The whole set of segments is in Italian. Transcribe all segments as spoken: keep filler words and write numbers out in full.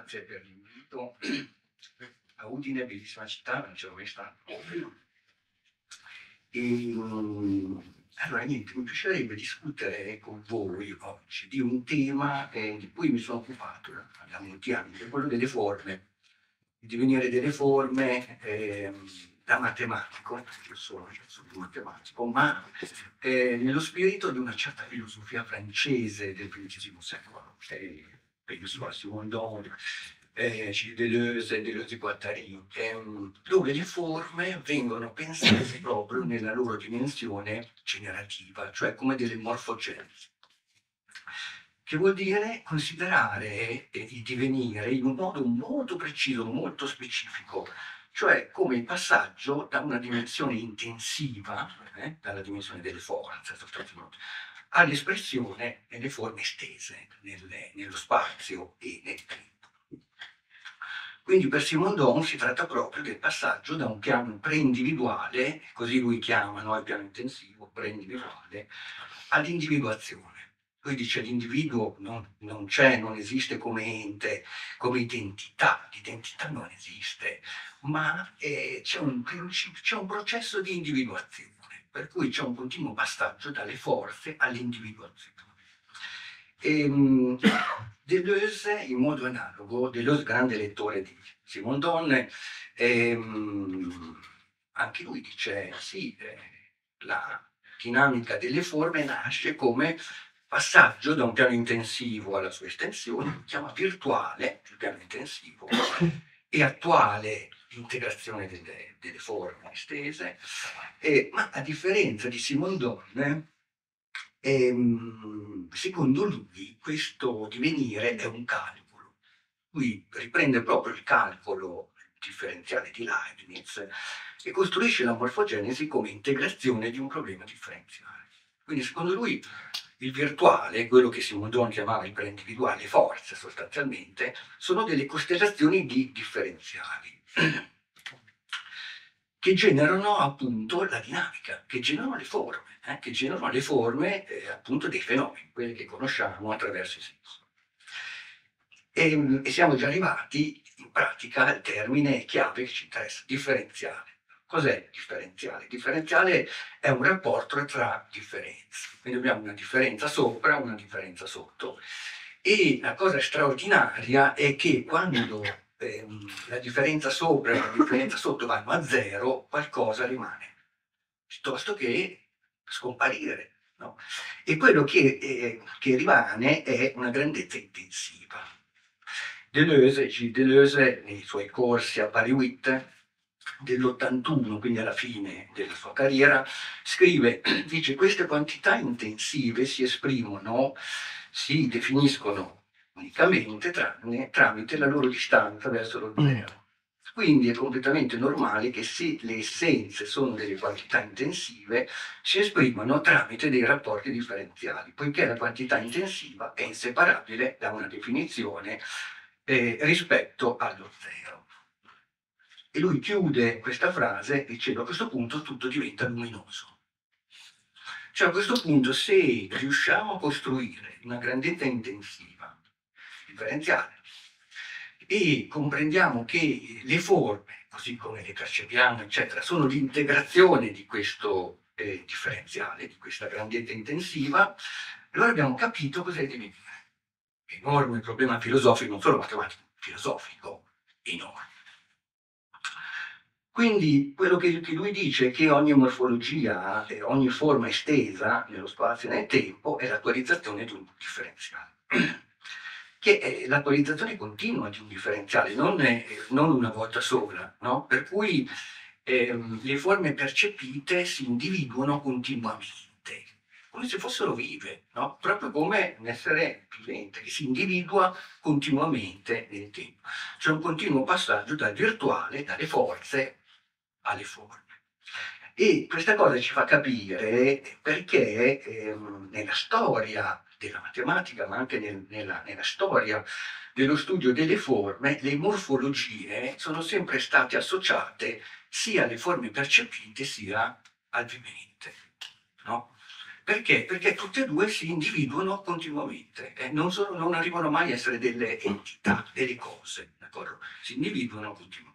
grazie per l'invito. A Udine, bellissima città, non c'ero mai stato. E, mm, allora, niente, mi piacerebbe discutere con voi oggi di un tema eh, di cui mi sono occupato eh, da molti anni, che è quello delle forme, il divenire delle forme ehm, da matematico, io sono, io sono un matematico, ma eh, nello spirito di una certa filosofia francese del ventesimo secolo, eh, penso a Simondon, eh, Gilles Deleuze, Deleuze e Guattari, ehm, dove le forme vengono pensate proprio nella loro dimensione generativa, cioè come delle morfogenesi, che vuol dire considerare eh, il divenire in un modo molto preciso, molto specifico, cioè come il passaggio da una dimensione intensiva, eh, dalla dimensione delle forze, sostanzialmente, all'espressione nelle forme estese, nelle- nello spazio e nel tempo. Quindi per Simondon si tratta proprio del passaggio da un piano pre-individuale, così lui chiama, no, il piano intensivo, pre-individuale, all'individuazione. Lui dice l'individuo non, non c'è, non esiste come ente, come identità, l'identità non esiste, ma eh, c'è un, c'è un processo di individuazione, per cui c'è un continuo passaggio dalle forze all'individuazione. E, um, Deleuze, in modo analogo, Deleuze, grande lettore di Simondon, ehm, anche lui dice sì, eh, la dinamica delle forme nasce come passaggio da un piano intensivo alla sua estensione, lo chiama virtuale, il piano intensivo, e attuale integrazione delle, delle forme estese, eh, ma a differenza di Simondon, ehm, secondo lui questo divenire è un calcolo. Lui riprende proprio il calcolo differenziale di Leibniz e costruisce la morfogenesi come integrazione di un problema differenziale. Quindi secondo lui il virtuale, quello che Simondon chiamava il pre-individuale, forze sostanzialmente, sono delle costellazioni di differenziali che generano appunto la dinamica, che generano le forme, eh, che generano le forme eh, appunto dei fenomeni, quelli che conosciamo attraverso i sensi. E, e siamo già arrivati in pratica al termine chiave che ci interessa, differenziale. Cos'è differenziale? Differenziale è un rapporto tra differenze, quindi abbiamo una differenza sopra, una differenza sotto, e la cosa straordinaria è che quando ehm, la differenza sopra e la differenza sotto vanno a zero, qualcosa rimane, piuttosto che scomparire. No? E quello che, eh, che rimane è una grandezza intensiva. Deleuze, Gilles Deleuze, nei suoi corsi a Paris dell'ottantuno, quindi alla fine della sua carriera, scrive, dice, queste quantità intensive si esprimono, si definiscono unicamente tranne, tramite la loro distanza verso lo zero. Quindi è completamente normale che se le essenze sono delle quantità intensive, si esprimano tramite dei rapporti differenziali, poiché la quantità intensiva è inseparabile da una definizione eh, rispetto allo zero. E lui chiude questa frase dicendo a questo punto tutto diventa luminoso. Cioè a questo punto se riusciamo a costruire una grandezza intensiva, differenziale, e comprendiamo che le forme, così come le percepiamo, eccetera, sono l'integrazione di questo eh, differenziale, di questa grandezza intensiva, allora abbiamo capito cos'è il divenire. Enorme problema filosofico, non solo matematico, filosofico, enorme. Quindi quello che, che lui dice è che ogni morfologia, eh, ogni forma estesa nello spazio e nel tempo è l'attualizzazione di un differenziale. Che è l'attualizzazione continua di un differenziale, non, è, non una volta sola, no? Per cui ehm, le forme percepite si individuano continuamente, come se fossero vive, no? Proprio come un essere vivente che si individua continuamente nel tempo. C'è un continuo passaggio dal virtuale, dalle forze alle forme. E questa cosa ci fa capire perché ehm, nella storia della matematica, ma anche nel, nella, nella storia dello studio delle forme, le morfologie sono sempre state associate sia alle forme percepite sia al vivente. No? Perché? Perché tutte e due si individuano continuamente, eh, non, sono, non arrivano mai a essere delle entità, delle cose, d'accordo? Si individuano continuamente.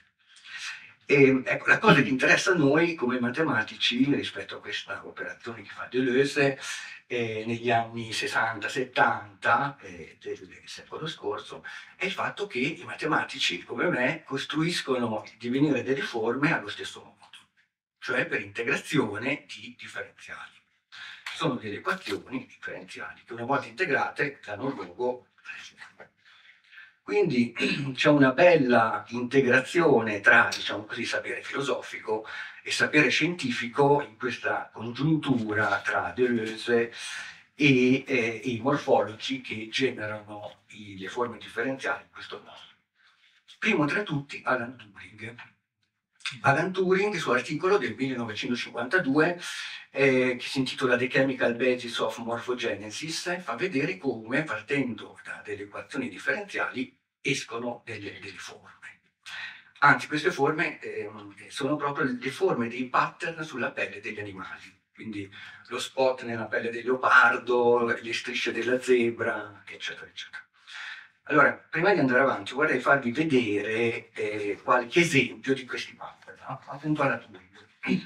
E, ecco, la cosa che interessa a noi come matematici rispetto a questa operazione che fa Deleuze eh, negli anni sessanta settanta eh, del secolo scorso è il fatto che i matematici, come me, costruiscono il divenire delle forme allo stesso modo, cioè per integrazione di differenziali. Sono delle equazioni differenziali che una volta integrate danno luogo alle forme. Quindi c'è una bella integrazione tra, diciamo così, sapere filosofico e sapere scientifico in questa congiuntura tra Deleuze e, eh, i morfologi che generano i, le forme differenziali in questo modo. Primo tra tutti Alan Turing. Alan Turing, suo articolo del millenovecentocinquantadue, eh, che si intitola The Chemical Basis of Morphogenesis, fa vedere come, partendo da delle equazioni differenziali, escono delle, delle forme. Anzi, queste forme eh, sono proprio le forme dei pattern sulla pelle degli animali. Quindi lo spot nella pelle del leopardo, le strisce della zebra, eccetera, eccetera. Allora, prima di andare avanti, vorrei farvi vedere eh, qualche esempio di questi pattern, no? Appunto alla Turing.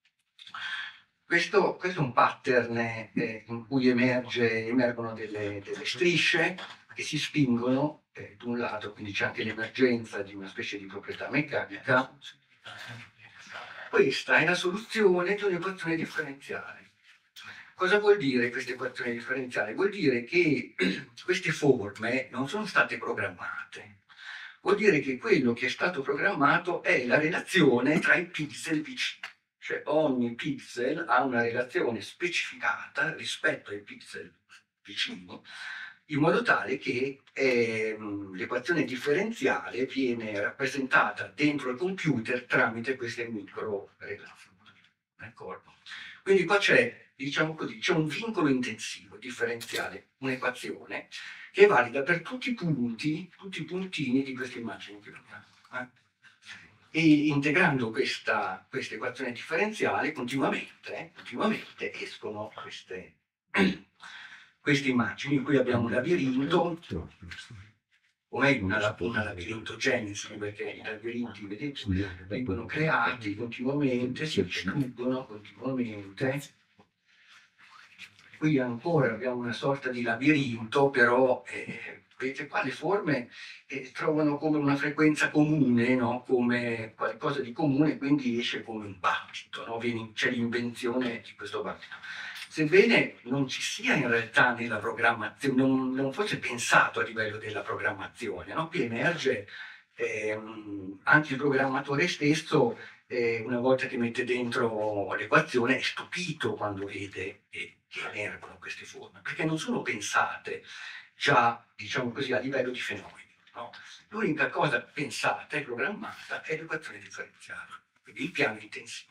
Questo, questo è un pattern eh, in cui emerge, emergono delle, delle strisce che si spingono eh, da un lato, quindi c'è anche l'emergenza di una specie di proprietà meccanica. Questa è la soluzione di un'equazione differenziale. Cosa vuol dire questa equazione differenziale? Vuol dire che queste forme non sono state programmate. Vuol dire che quello che è stato programmato è la relazione tra i pixel vicini. Cioè ogni pixel ha una relazione specificata rispetto ai pixel vicini, in modo tale che ehm, l'equazione differenziale viene rappresentata dentro il computer tramite queste micro relazioni. D'accordo? Quindi qua c'è, diciamo così, c'è un vincolo intensivo differenziale, un'equazione che è valida per tutti i punti, tutti i puntini di questa immagine che vediamo. Eh? E integrando questa, questa equazione differenziale continuamente, continuamente escono queste, queste immagini in cui abbiamo un labirinto, o meglio una, una labirintogenesi, perché i labirinti, vedete, vengono creati continuamente, si distruggono continuamente. Qui ancora abbiamo una sorta di labirinto, però eh, vedete qua le forme eh, trovano come una frequenza comune, no? Come qualcosa di comune, quindi esce come un battito, no? C'è l'invenzione di questo battito. Sebbene non ci sia in realtà nella programmazione, non, non fosse pensato a livello della programmazione, no? Qui emerge ehm, anche il programmatore stesso, eh, una volta che mette dentro l'equazione, è stupito quando vede eh, che emergono queste forme, perché non sono pensate già, diciamo così, a livello di fenomeni. No? L'unica cosa pensata e programmata è l'equazione differenziale, quindi il piano intensivo.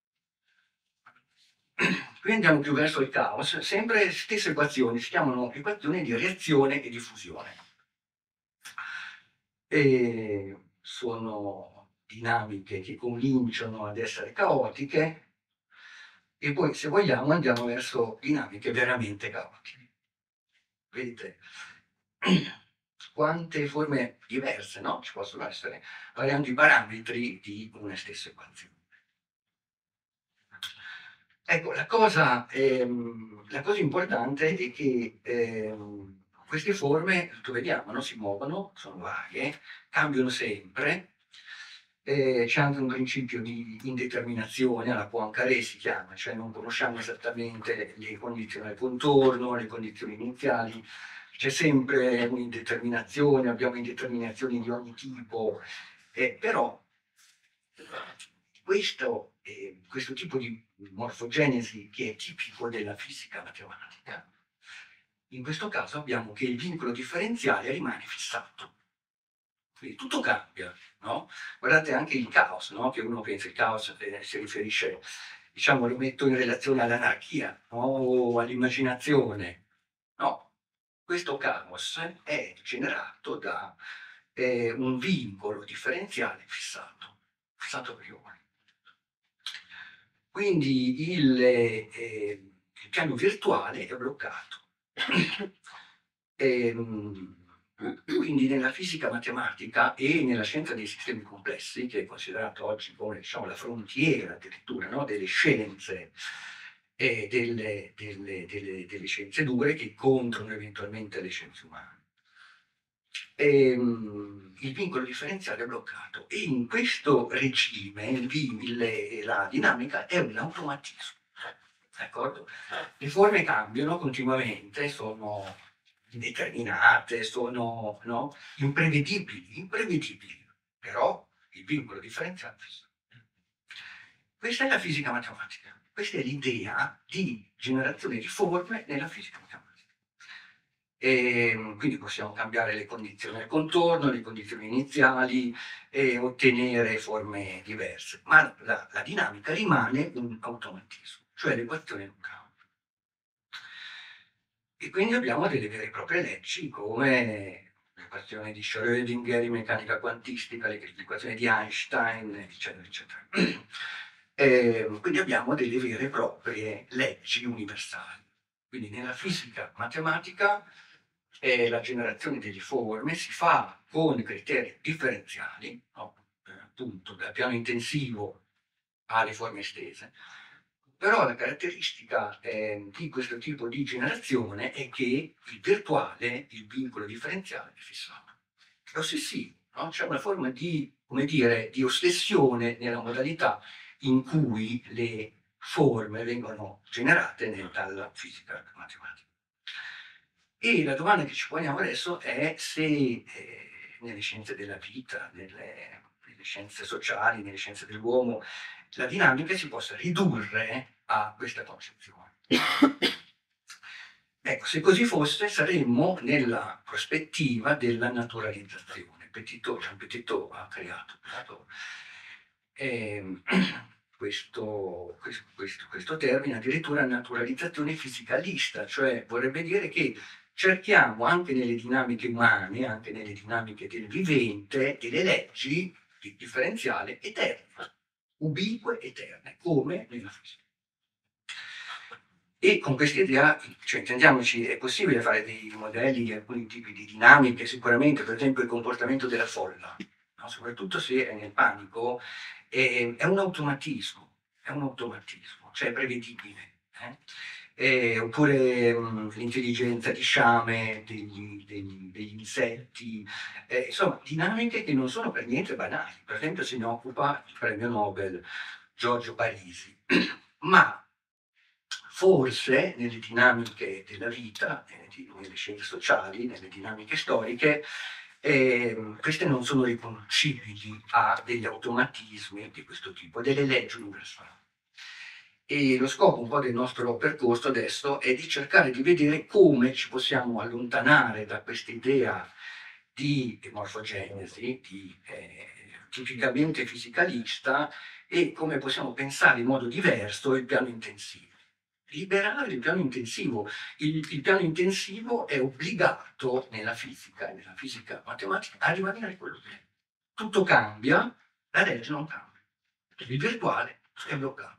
Qui andiamo più verso il caos, sempre stesse equazioni, si chiamano equazioni di reazione e diffusione. E sono dinamiche che cominciano ad essere caotiche e poi, se vogliamo, andiamo verso dinamiche veramente caotiche. Vedete quante forme diverse, no? Ci possono essere, variando i parametri di una stessa equazione. Ecco, la cosa, ehm, la cosa importante è che ehm, queste forme, lo vediamo, no? Si muovono, sono varie, cambiano sempre. Eh, c'è anche un principio di indeterminazione, la Poincaré si chiama, cioè non conosciamo esattamente le condizioni al contorno, le condizioni iniziali, c'è sempre un'indeterminazione, abbiamo indeterminazioni di ogni tipo, eh, però questo, eh, questo tipo di morfogenesi che è tipico della fisica matematica, in questo caso abbiamo che il vincolo differenziale rimane fissato. Quindi tutto cambia, no? Guardate anche il caos, no? Che uno pensa il caos eh, si riferisce, diciamo, lo metto in relazione all'anarchia, no? O all'immaginazione. No, questo caos è generato da eh, un vincolo differenziale fissato, fissato a priori. Quindi il, eh, il piano virtuale è bloccato. E, quindi nella fisica matematica e nella scienza dei sistemi complessi, che è considerata oggi come, diciamo, la frontiera addirittura, no, delle scienze e delle, delle, delle, delle scienze dure che incontrano eventualmente le scienze umane. E, um, il vincolo differenziale è bloccato e in questo regime il, il, la dinamica è un automatismo. D'accordo? Le forme cambiano continuamente, sono indeterminate, sono, no, imprevedibili, imprevedibili, però il vincolo differenziale è fisso. Questa è la fisica matematica, questa è l'idea di generazione di forme nella fisica matematica. E quindi possiamo cambiare le condizioni del contorno, le condizioni iniziali e ottenere forme diverse, ma la, la dinamica rimane un automatismo, cioè l'equazione non cambia. E quindi abbiamo delle vere e proprie leggi come l'equazione di Schrödinger in meccanica quantistica, l'equazione di Einstein, eccetera, eccetera. E quindi abbiamo delle vere e proprie leggi universali. Quindi nella fisica matematica eh, la generazione delle forme si fa con criteri differenziali, no? eh, appunto dal piano intensivo alle forme estese. Però la caratteristica eh, di questo tipo di generazione è che il virtuale, il vincolo differenziale è fissato. È ossessivo, no? C'è una forma di, come dire, di ossessione nella modalità in cui le forme vengono generate nel, dalla fisica matematica. E la domanda che ci poniamo adesso è se eh, nelle scienze della vita, nelle, nelle scienze sociali, nelle scienze dell'uomo, la dinamica si possa ridurre a questa concezione. Ecco, se così fosse, saremmo nella prospettiva della naturalizzazione. Petitot, Jean Petitot ha creato, creato eh, questo, questo, questo termine, addirittura naturalizzazione fisicalista, cioè vorrebbe dire che cerchiamo anche nelle dinamiche umane, anche nelle dinamiche del vivente, delle leggi di differenziale eterne, ubique eterne, come nella fisica. E con questa idea, cioè intendiamoci, è possibile fare dei modelli di alcuni tipi di dinamiche, sicuramente, per esempio il comportamento della folla, no? Soprattutto se è nel panico, è, è un automatismo, è un automatismo, cioè è prevedibile. Eh? Eh, oppure mh, l'intelligenza di sciame degli, degli, degli insetti, eh, insomma, dinamiche che non sono per niente banali. Per esempio se ne occupa il premio Nobel Giorgio Parisi, ma forse nelle dinamiche della vita, nelle scienze sociali, nelle dinamiche storiche, eh, queste non sono riconducibili a degli automatismi di questo tipo, delle leggi universali. E lo scopo un po' del nostro percorso adesso è di cercare di vedere come ci possiamo allontanare da questa idea di morfogenesi, di, eh, tipicamente fisicalista, e come possiamo pensare in modo diverso il piano intensivo. Liberare il piano intensivo. Il, il piano intensivo è obbligato nella fisica e nella fisica matematica a rimanere quello che è. Tutto cambia, la legge non cambia. Il virtuale è bloccato.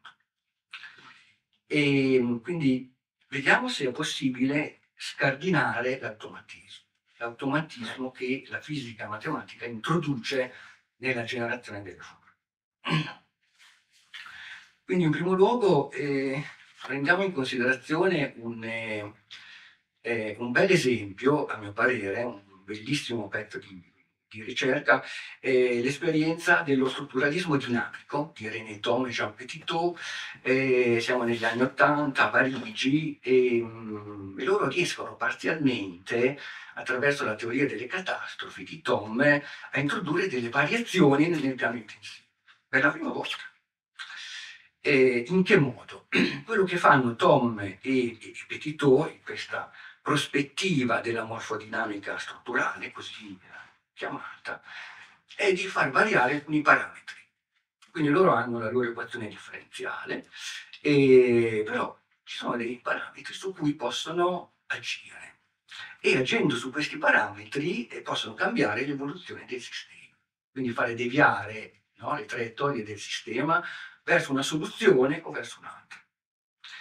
E quindi vediamo se è possibile scardinare l'automatismo, l'automatismo che la fisica matematica introduce nella generazione delle forme. Quindi in primo luogo eh, prendiamo in considerazione un, eh, eh, un bel esempio, a mio parere, un bellissimo pezzo di, di ricerca, eh, l'esperienza dello strutturalismo dinamico di René Thom e Jean Petitot. Eh, siamo negli anni Ottanta a Parigi e, mm, e loro riescono parzialmente, attraverso la teoria delle catastrofi di Thom, a introdurre delle variazioni nel piano intensivo, per la prima volta. Eh, in che modo? Quello che fanno Thom e, e Petitot in questa prospettiva della morfodinamica strutturale, così chiamata, è di far variare alcuni parametri. Quindi loro hanno la loro equazione differenziale, e, però ci sono dei parametri su cui possono agire. E agendo su questi parametri eh, possono cambiare l'evoluzione del sistema. Quindi fare deviare, no, le traiettorie del sistema verso una soluzione o verso un'altra.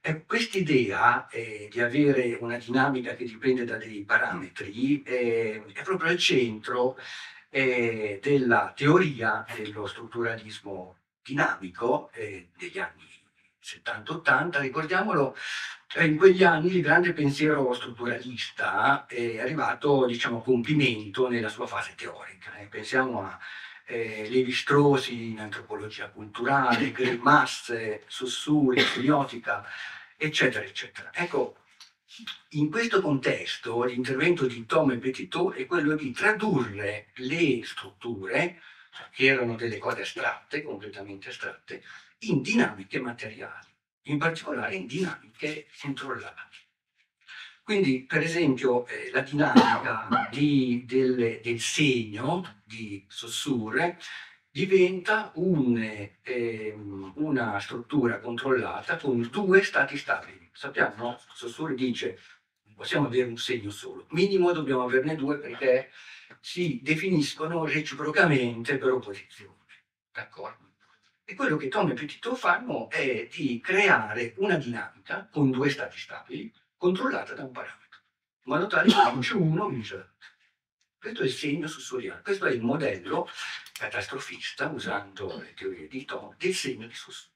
E quest'idea eh, di avere una dinamica che dipende da dei parametri eh, è proprio al centro eh, della teoria dello strutturalismo dinamico eh, degli anni settanta ottanta. Ricordiamolo, eh, in quegli anni il grande pensiero strutturalista è arrivato, diciamo, a compimento nella sua fase teorica. Eh. Pensiamo a eh, Levi-Strauss in antropologia culturale, Greimas, Saussure, semiotica, eccetera, eccetera. Ecco, in questo contesto l'intervento di Thomas Petitot è quello di tradurre le strutture, che erano delle cose astratte, completamente astratte, in dinamiche materiali, in particolare in dinamiche controllate. Quindi, per esempio, eh, la dinamica di, del, del segno di Saussure diventa un, eh, una struttura controllata con due stati stabili. Sappiamo, no? Saussure dice non possiamo avere un segno solo, minimo dobbiamo averne due perché si definiscono reciprocamente per opposizione. D'accordo? E quello che Tom e Petitot fanno è di creare una dinamica con due stati stabili controllata da un parametro, in modo tale che vince uno, vince l'altro. Questo è il segno sussuriano, questo è il modello catastrofista, usando le teorie di Tom, del segno di Saussure.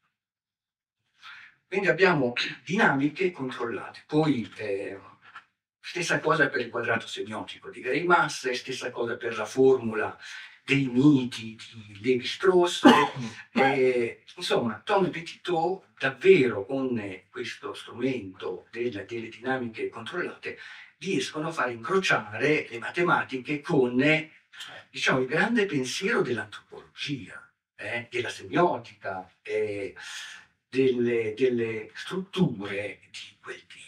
Quindi abbiamo dinamiche controllate. Poi eh, stessa cosa per il quadrato semiotico di Greimas, stessa cosa per la formula dei miti di Levi-Strauss. Eh, insomma, Tom e Petitot davvero con questo strumento delle, delle dinamiche controllate riescono a far incrociare le matematiche con, diciamo, il grande pensiero dell'antropologia, eh, della semiotica, eh, delle, delle strutture di quel tipo.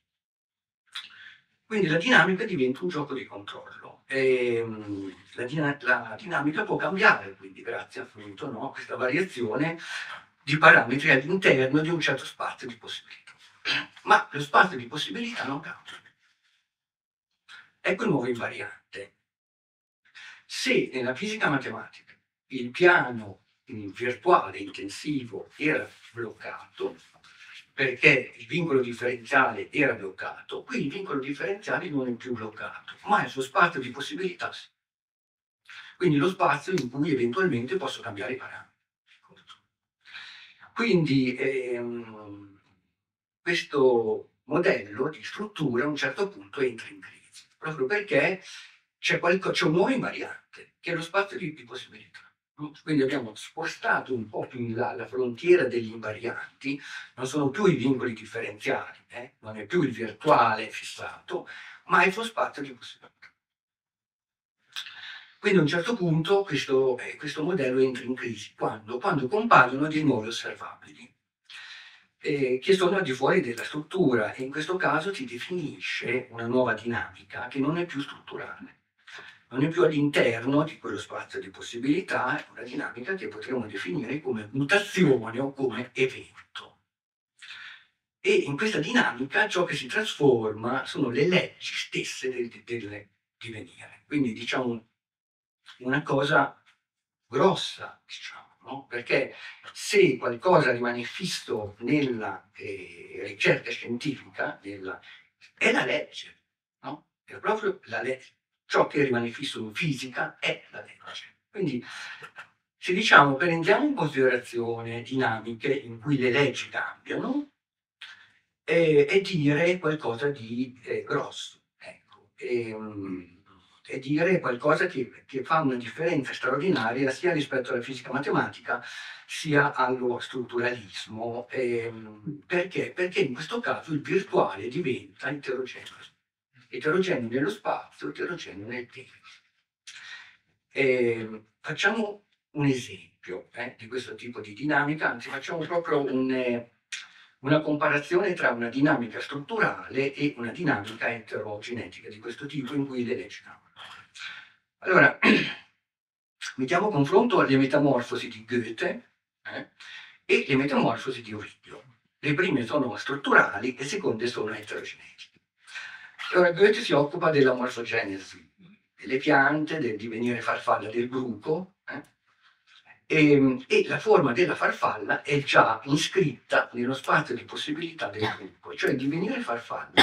Quindi la dinamica diventa un gioco di controllo. E, um, la, din la, dinamica può cambiare, quindi grazie appunto no, a questa variazione di parametri all'interno di un certo spazio di possibilità. Ma lo spazio di possibilità non cambia. Ecco il nuovo invariante. Se nella fisica matematica il piano virtuale intensivo era bloccato, perché il vincolo differenziale era bloccato, qui il vincolo differenziale non è più bloccato, ma il suo spazio di possibilità sì. Quindi lo spazio in cui eventualmente posso cambiare i parametri. Quindi ehm, questo modello di struttura a un certo punto entra in crisi, proprio perché c'è un nuovo invariante, che è lo spazio di, di possibilità. Quindi abbiamo spostato un po' più in là la frontiera degli invarianti, non sono più i vincoli differenziali, eh? Non è più il virtuale fissato, ma è il suo spazio di possibilità. Quindi a un certo punto questo, eh, questo modello entra in crisi. Quando? Quando compaiono dei nuovi osservabili, eh, che sono al di fuori della struttura, e in questo caso si definisce una nuova dinamica che non è più strutturale. Non è più all'interno di quello spazio di possibilità, è una dinamica che potremmo definire come mutazione o come evento. E in questa dinamica ciò che si trasforma sono le leggi stesse del, del divenire. Quindi diciamo una cosa grossa, diciamo, no? Perché se qualcosa rimane fisso nella eh, ricerca scientifica, nella, è la legge, no? È proprio la legge. Ciò che rimane fisso in fisica è la legge. Quindi, se diciamo, prendiamo in considerazione dinamiche in cui le leggi cambiano, eh, è dire qualcosa di eh, grosso, ecco. E, um, e dire qualcosa che, che fa una differenza straordinaria sia rispetto alla fisica matematica sia allo strutturalismo. Ehm, perché? Perché in questo caso il virtuale diventa eterogeneo. Eterogeneo nello spazio, eterogeneo nel tempo. E facciamo un esempio eh, di questo tipo di dinamica, anzi facciamo proprio un, eh, una comparazione tra una dinamica strutturale e una dinamica eterogenetica di questo tipo in cui le leggi cambiano. Allora, mettiamo a confronto le metamorfosi di Goethe eh, e le metamorfosi di Ovidio. Le prime sono strutturali e le seconde sono eterogenetiche. Allora, Goethe si occupa della morfogenesi delle piante, del divenire farfalla del bruco, eh, E, e la forma della farfalla è già iscritta nello spazio di possibilità del gruppo, cioè divenire farfalla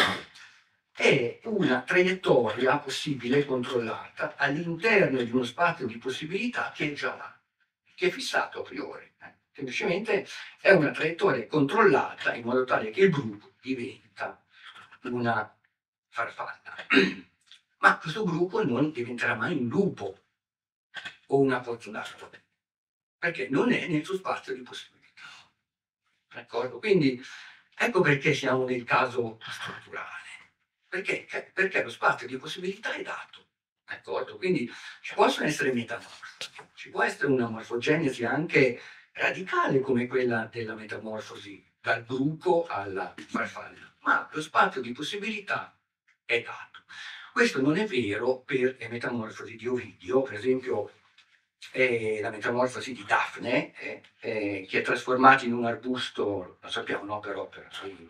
è una traiettoria possibile e controllata all'interno di uno spazio di possibilità che è già là, che è fissato a priori. Eh. Semplicemente è una traiettoria controllata in modo tale che il gruppo diventa una farfalla. Ma questo gruppo non diventerà mai un lupo o una pozzonato, perché non è nel suo spazio di possibilità. D'accordo? Quindi ecco perché siamo nel caso strutturale. Perché? Perché lo spazio di possibilità è dato. D'accordo? Quindi ci possono essere metamorfosi, ci può essere una morfogenesi anche radicale come quella della metamorfosi dal bruco alla farfalla, ma lo spazio di possibilità è dato. Questo non è vero per le metamorfosi di Ovidio, per esempio eh, la metamorfosi di Dafne, eh, eh, che è trasformato in un arbusto, lo sappiamo, no, per opera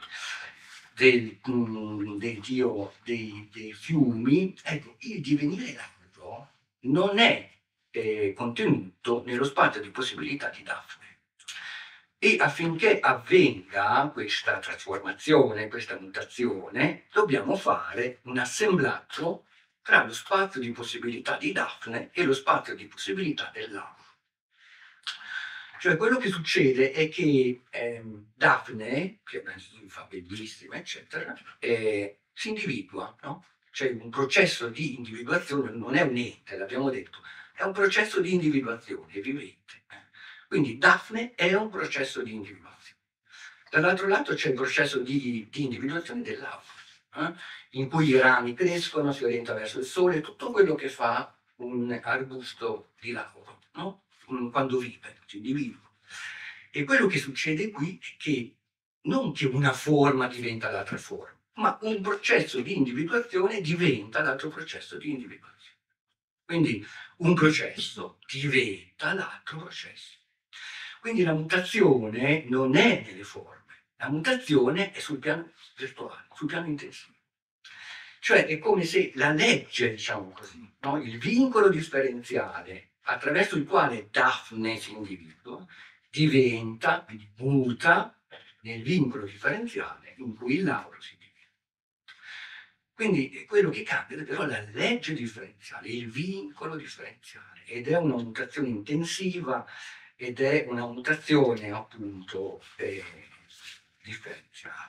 del, mm, del dio dei, dei fiumi. Ecco, il divenire lardo non è eh, contenuto nello spazio di possibilità di Dafne. E affinché avvenga questa trasformazione, questa mutazione, dobbiamo fare un assemblaggio tra lo spazio di possibilità di Dafne e lo spazio di possibilità dell'Auro. Cioè quello che succede è che ehm, Dafne, che è una ninfa bellissima, eccetera, eh, si individua, no? Cioè un processo di individuazione non è un ente, l'abbiamo detto, è un processo di individuazione, è vivente. Quindi Dafne è un processo di individuazione. Dall'altro lato c'è il processo di, di individuazione dell'Auro, eh? in cui i rami crescono, si orienta verso il sole, tutto quello che fa un arbusto di lauro, no? Quando vive, si individua. E quello che succede qui è che non che una forma diventa l'altra forma, ma un processo di individuazione diventa l'altro processo di individuazione. Quindi un processo diventa l'altro processo. Quindi la mutazione non è nelle forme, la mutazione è sul piano virtuale, sul piano intensivo. Cioè è come se la legge, diciamo così, no? Il vincolo differenziale attraverso il quale Dafne si individua, diventa, quindi muta nel vincolo differenziale in cui il Lauro si divide. Quindi quello che cambia è però la legge differenziale, il vincolo differenziale, ed è una mutazione intensiva ed è una mutazione appunto eh, differenziale.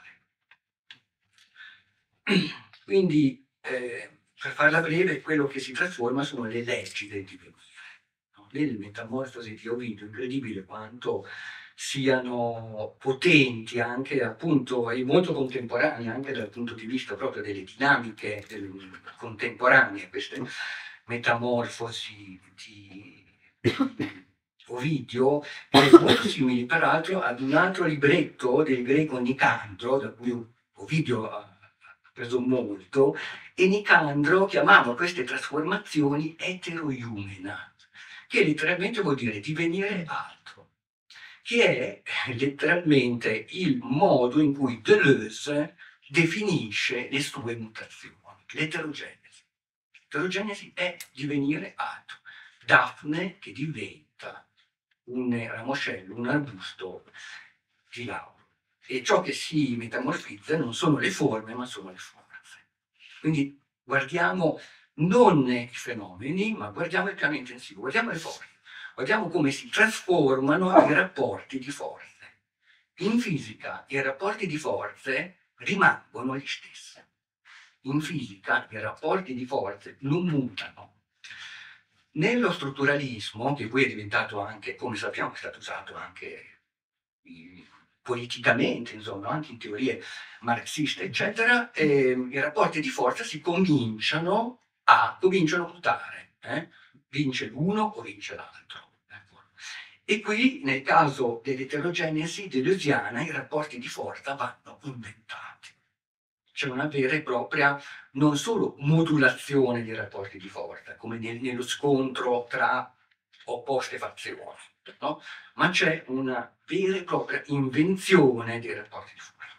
Quindi, eh, per farla breve, quello che si trasforma sono le leggi del divenire. No? Le metamorfosi di Ovidio, incredibile quanto siano potenti anche appunto e molto contemporanee anche dal punto di vista proprio delle dinamiche del, contemporanee, queste metamorfosi di Ovidio, molto simili peraltro ad un altro libretto del greco Nicandro, da cui Ovidio ha preso molto, e Nicandro chiamava queste trasformazioni eteroiumena, che letteralmente vuol dire divenire altro, che è letteralmente il modo in cui Deleuze definisce le sue mutazioni, l'eterogenesi. L'eterogenesi è divenire altro. Dafne che diventa un ramoscello, un arbusto di lauro. E ciò che si metamorfizza non sono le forme, ma sono le forze. Quindi guardiamo non i fenomeni, ma guardiamo il piano intensivo, guardiamo le forze, guardiamo come si trasformano i rapporti di forze. In fisica i rapporti di forze rimangono gli stessi. In fisica i rapporti di forze non mutano. Nello strutturalismo, che poi è diventato anche, come sappiamo, è stato usato anche politicamente, insomma, anche in teorie marxiste, eccetera, eh, i rapporti di forza si cominciano a, cominciano a mutare. Eh? Vince l'uno o vince l'altro. Ecco. E qui, nel caso dell'eterogenesi deleuziana, i rapporti di forza vanno inventati. C'è una vera e propria, non solo modulazione dei rapporti di forza, come nel, nello scontro tra opposte fazioni, no? Ma c'è una vera e propria invenzione dei rapporti di forza.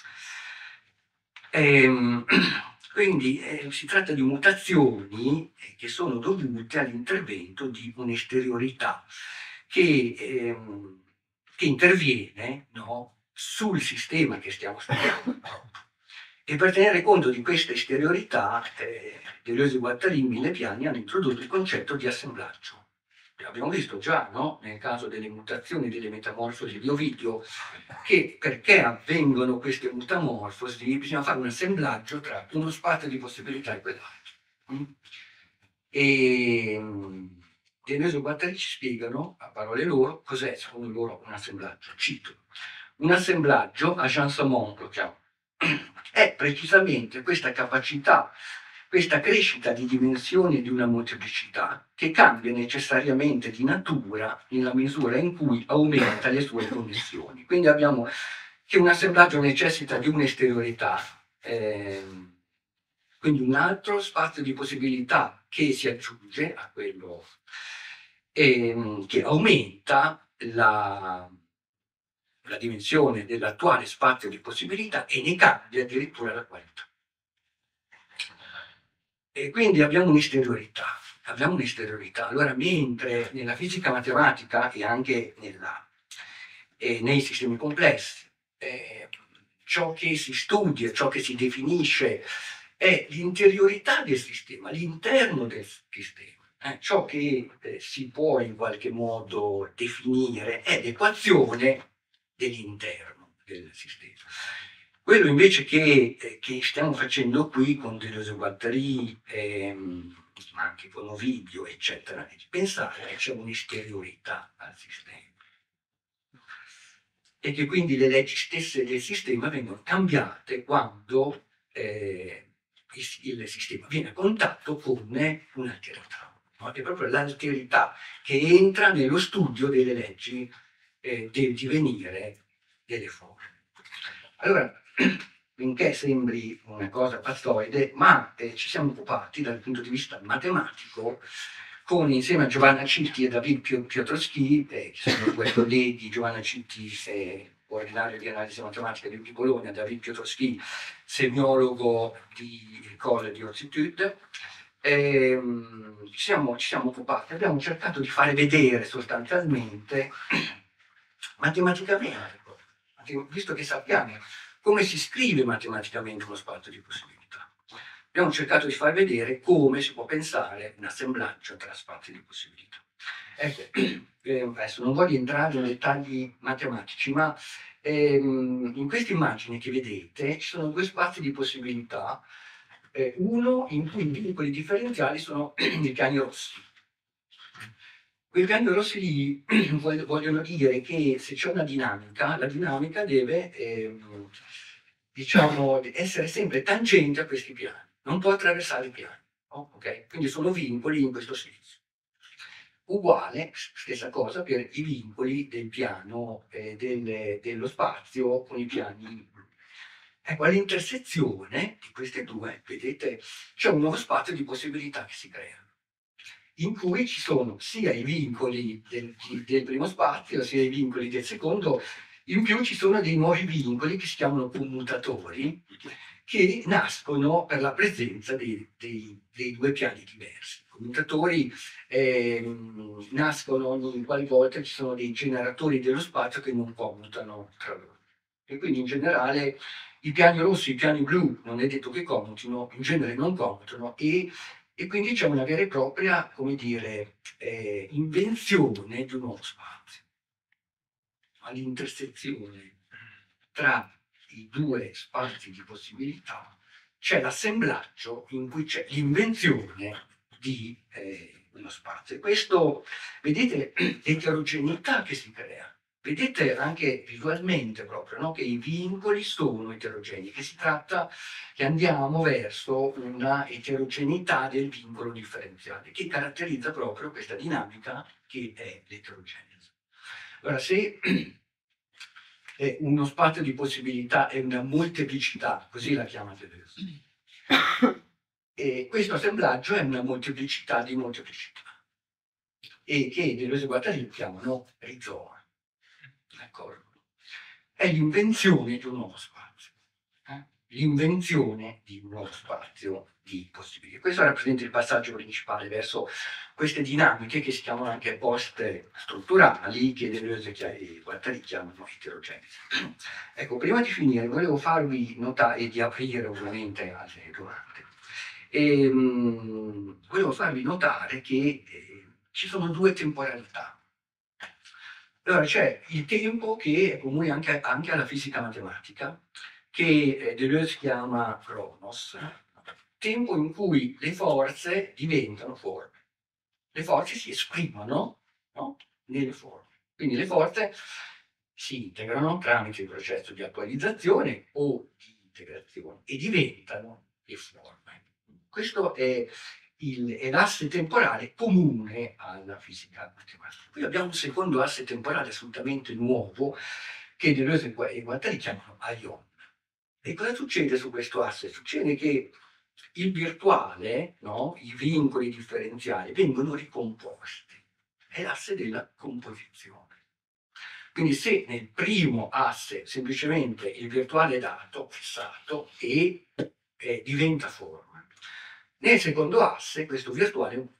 Ehm, quindi eh, si tratta di mutazioni che sono dovute all'intervento di un'esteriorità che, ehm, che interviene, no, sul sistema che stiamo studiando. E per tenere conto di questa esteriorità, eh, Deleuze e Guattari in Mille piani hanno introdotto il concetto di assemblaggio. Abbiamo visto già, no, nel caso delle mutazioni, delle metamorfosi di Ovidio, che perché avvengono queste metamorfosi bisogna fare un assemblaggio tra uno spazio di possibilità e quell'altro. Mm? E Deleuze e Guattari ci spiegano, a parole loro, cos'è secondo loro un assemblaggio. Cito: un assemblaggio, a Jean Salmon lo chiamo, è precisamente questa capacità, questa crescita di dimensione di una molteplicità che cambia necessariamente di natura nella misura in cui aumenta le sue connessioni. Quindi abbiamo che un assemblaggio necessita di un'esteriorità, ehm, quindi un altro spazio di possibilità che si aggiunge a quello, ehm, che aumenta la, la dimensione dell'attuale spazio di possibilità e ne cambia addirittura la qualità. E quindi abbiamo un'esteriorità, abbiamo un'esteriorità. Allora, mentre nella fisica matematica e anche nella, eh, nei sistemi complessi, eh, ciò che si studia, ciò che si definisce è l'interiorità del sistema, l'interno del sistema. Eh, ciò che eh, si può in qualche modo definire è l'equazione dell'interno del sistema. Quello invece che, eh, che stiamo facendo qui con Deleuze e Guattari, ehm, ma anche con Ovidio, eccetera, è di pensare che c'è un'esteriorità al sistema e che quindi le leggi stesse del sistema vengono cambiate quando eh, il, il sistema viene a contatto con un'alterità. No? È proprio l'alterità che entra nello studio delle leggi eh, del divenire delle forme. Allora, finché sembri una cosa pazzoide, ma eh, ci siamo occupati dal punto di vista matematico con, insieme a Giovanna Citti e David Piotrowski, eh, che sono due colleghi. Giovanna Citti, eh, ordinario di analisi matematica di Bologna, David Piotrowski, semiologo di École di Haute-Études. Eh, ci, siamo, ci siamo occupati, abbiamo cercato di fare vedere sostanzialmente matematicamente, visto che sappiamo come si scrive matematicamente uno spazio di possibilità, abbiamo cercato di far vedere come si può pensare un assemblaggio tra spazi di possibilità. Ecco, eh, adesso non voglio entrare nei dettagli matematici, ma ehm, in questa immagine che vedete ci sono due spazi di possibilità, eh, uno in cui i vincoli differenziali sono i piani rossi. Quei piani rossi lì vogliono dire che se c'è una dinamica, la dinamica deve ehm, diciamo, essere sempre tangente a questi piani, non può attraversare i piani. Oh, okay? Quindi sono vincoli in questo senso. Uguale, stessa cosa per i vincoli del piano eh, del, dello spazio con i piani blu. Ecco, all'intersezione di queste due, vedete, c'è un nuovo spazio di possibilità che si crea, in cui ci sono sia i vincoli del, del primo spazio, sia i vincoli del secondo. In più ci sono dei nuovi vincoli che si chiamano commutatori, che nascono per la presenza dei, dei, dei due piani diversi. I commutatori ehm, nascono ogni qualvolta ci sono dei generatori dello spazio che non commutano tra loro. E quindi in generale i piani rossi, i piani blu, non è detto che commutino, in genere non commutano, e, e quindi c'è una vera e propria, come dire, eh, invenzione di un nuovo spazio. All'intersezione tra i due spazi di possibilità c'è l'assemblaggio in cui c'è l'invenzione di eh, uno spazio. E questo, vedete, l'eterogeneità che si crea. Vedete anche visualmente proprio, no? Che i vincoli sono eterogenei, che si tratta che andiamo verso una eterogeneità del vincolo differenziale, che caratterizza proprio questa dinamica che è l'eterogenesi. Allora, se è uno spazio di possibilità è una molteplicità, così la chiama Deleuze, e questo assemblaggio è una molteplicità di molteplicità, e che Deleuze e Guattari chiamano rizoma. D'accordo? È l'invenzione di un nuovo spazio. Eh? l'invenzione di un nuovo spazio di possibilità. Questo rappresenta il passaggio principale verso queste dinamiche che si chiamano anche post-strutturali, che Deleuze e Guattari chiamano eterogenesi. Ecco, prima di finire volevo farvi notare, e di aprire ovviamente alle domande, e, mh, volevo farvi notare che eh, ci sono due temporalità. Allora c'è il tempo che è comune anche, anche alla fisica matematica, che eh, Deleuze chiama Chronos, tempo in cui le forze diventano forme. Le forze si esprimono, no? Nelle forme. Quindi le forze si integrano tramite il processo di attualizzazione o di integrazione e diventano le forme. Questo è, il, è l'asse temporale comune alla fisica matematica. Poi abbiamo un secondo asse temporale assolutamente nuovo che Deleuze e Guattari chiamano ion. E cosa succede su questo asse? Succede che il virtuale, no? I vincoli differenziali vengono ricomposti. È l'asse della composizione. Quindi se nel primo asse semplicemente il virtuale è dato, fissato, e eh, diventa forma, nel secondo asse questo virtuale muta.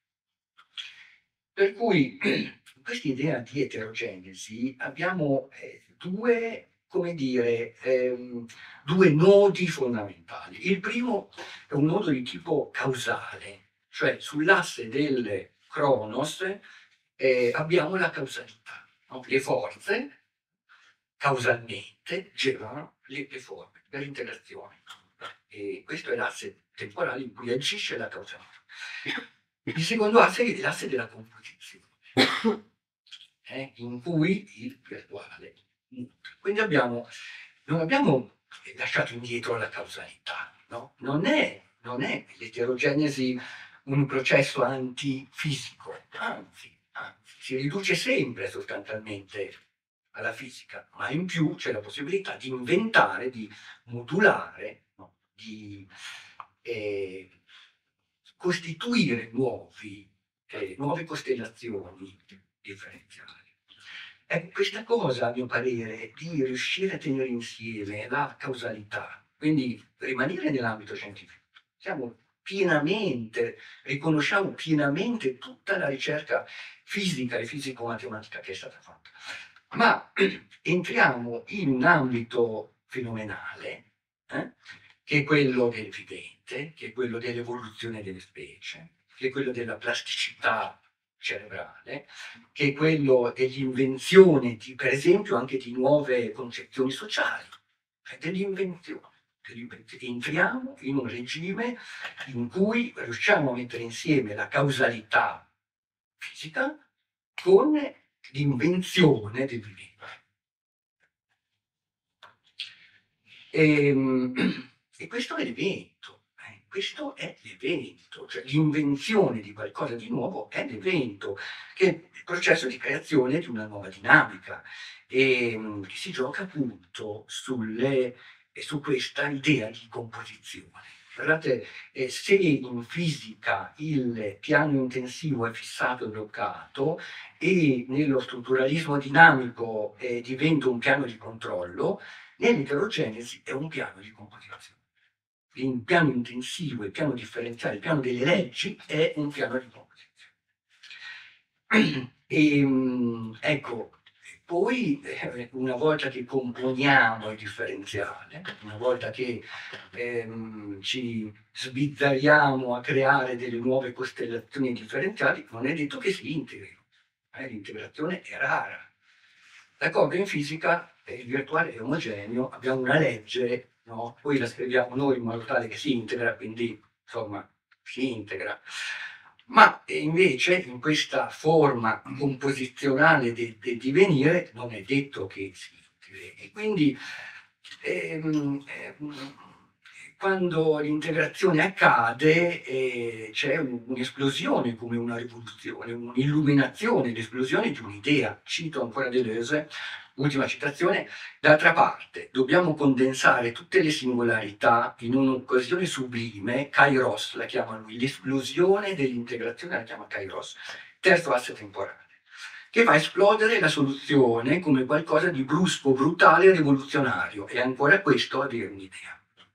Per cui in questa idea di eterogenesi abbiamo eh, due, come dire, ehm, due nodi fondamentali. Il primo è un nodo di tipo causale, cioè sull'asse del Cronos eh, abbiamo la causalità. No? Le forze causalmente generano le, le forme per interazione. E questo è l'asse temporale in cui agisce la causalità. Il secondo asse è l'asse della composizione, eh, in cui il virtuale muta. Quindi abbiamo, non abbiamo lasciato indietro la causalità, no? Non è, non è l'eterogenesi un processo antifisico, anzi, anzi, si riduce sempre sostanzialmente alla fisica, ma in più c'è la possibilità di inventare, di modulare, no? di eh, costituire nuovi, eh, nuove costellazioni differenziali. Ecco, questa cosa, a mio parere, di riuscire a tenere insieme la causalità, quindi rimanere nell'ambito scientifico, siamo pienamente, riconosciamo pienamente tutta la ricerca fisica e fisico-matematica che è stata fatta, ma entriamo in un ambito fenomenale, eh, che è quello del vivente, che è quello dell'evoluzione delle specie, che è quello della plasticità cerebrale, che è quello dell'invenzione, di, per esempio, anche di nuove concezioni sociali, cioè dell'invenzione. Entriamo in un regime in cui riusciamo a mettere insieme la causalità fisica con l'invenzione del vivente. E, e questo è l'evento, eh, questo è l'evento, cioè l'invenzione di qualcosa di nuovo è l'evento, che è il processo di creazione di una nuova dinamica, e che si gioca appunto sulle, su questa idea di composizione. Guardate, eh, se in fisica il piano intensivo è fissato e bloccato e nello strutturalismo dinamico eh, diventa un piano di controllo, nell'eterogenesi è un piano di composizione. Il piano intensivo, il piano differenziale, il piano delle leggi è un piano di composizione. E, ecco, poi eh, una volta che componiamo il differenziale, una volta che ehm, ci sbizzarriamo a creare delle nuove costellazioni differenziali, non è detto che si integrino. Eh, l'integrazione è rara. D'accordo, in fisica eh, il virtuale è omogeneo, abbiamo una legge, no? Poi la scriviamo noi in modo tale che si integra, quindi insomma si integra. Ma eh, invece in questa forma composizionale del de divenire non è detto che si integri. E quindi ehm, ehm, quando l'integrazione accade eh, c'è un'esplosione come una rivoluzione, un'illuminazione, l'esplosione di un'idea. Cito ancora Deleuze, ultima citazione: d'altra parte dobbiamo condensare tutte le singolarità in un'occasione sublime, kairos la chiama lui, l'esplosione dell'integrazione la chiama kairos, terzo asse temporale, che fa esplodere la soluzione come qualcosa di brusco, brutale e rivoluzionario, e ancora questo avere un'idea.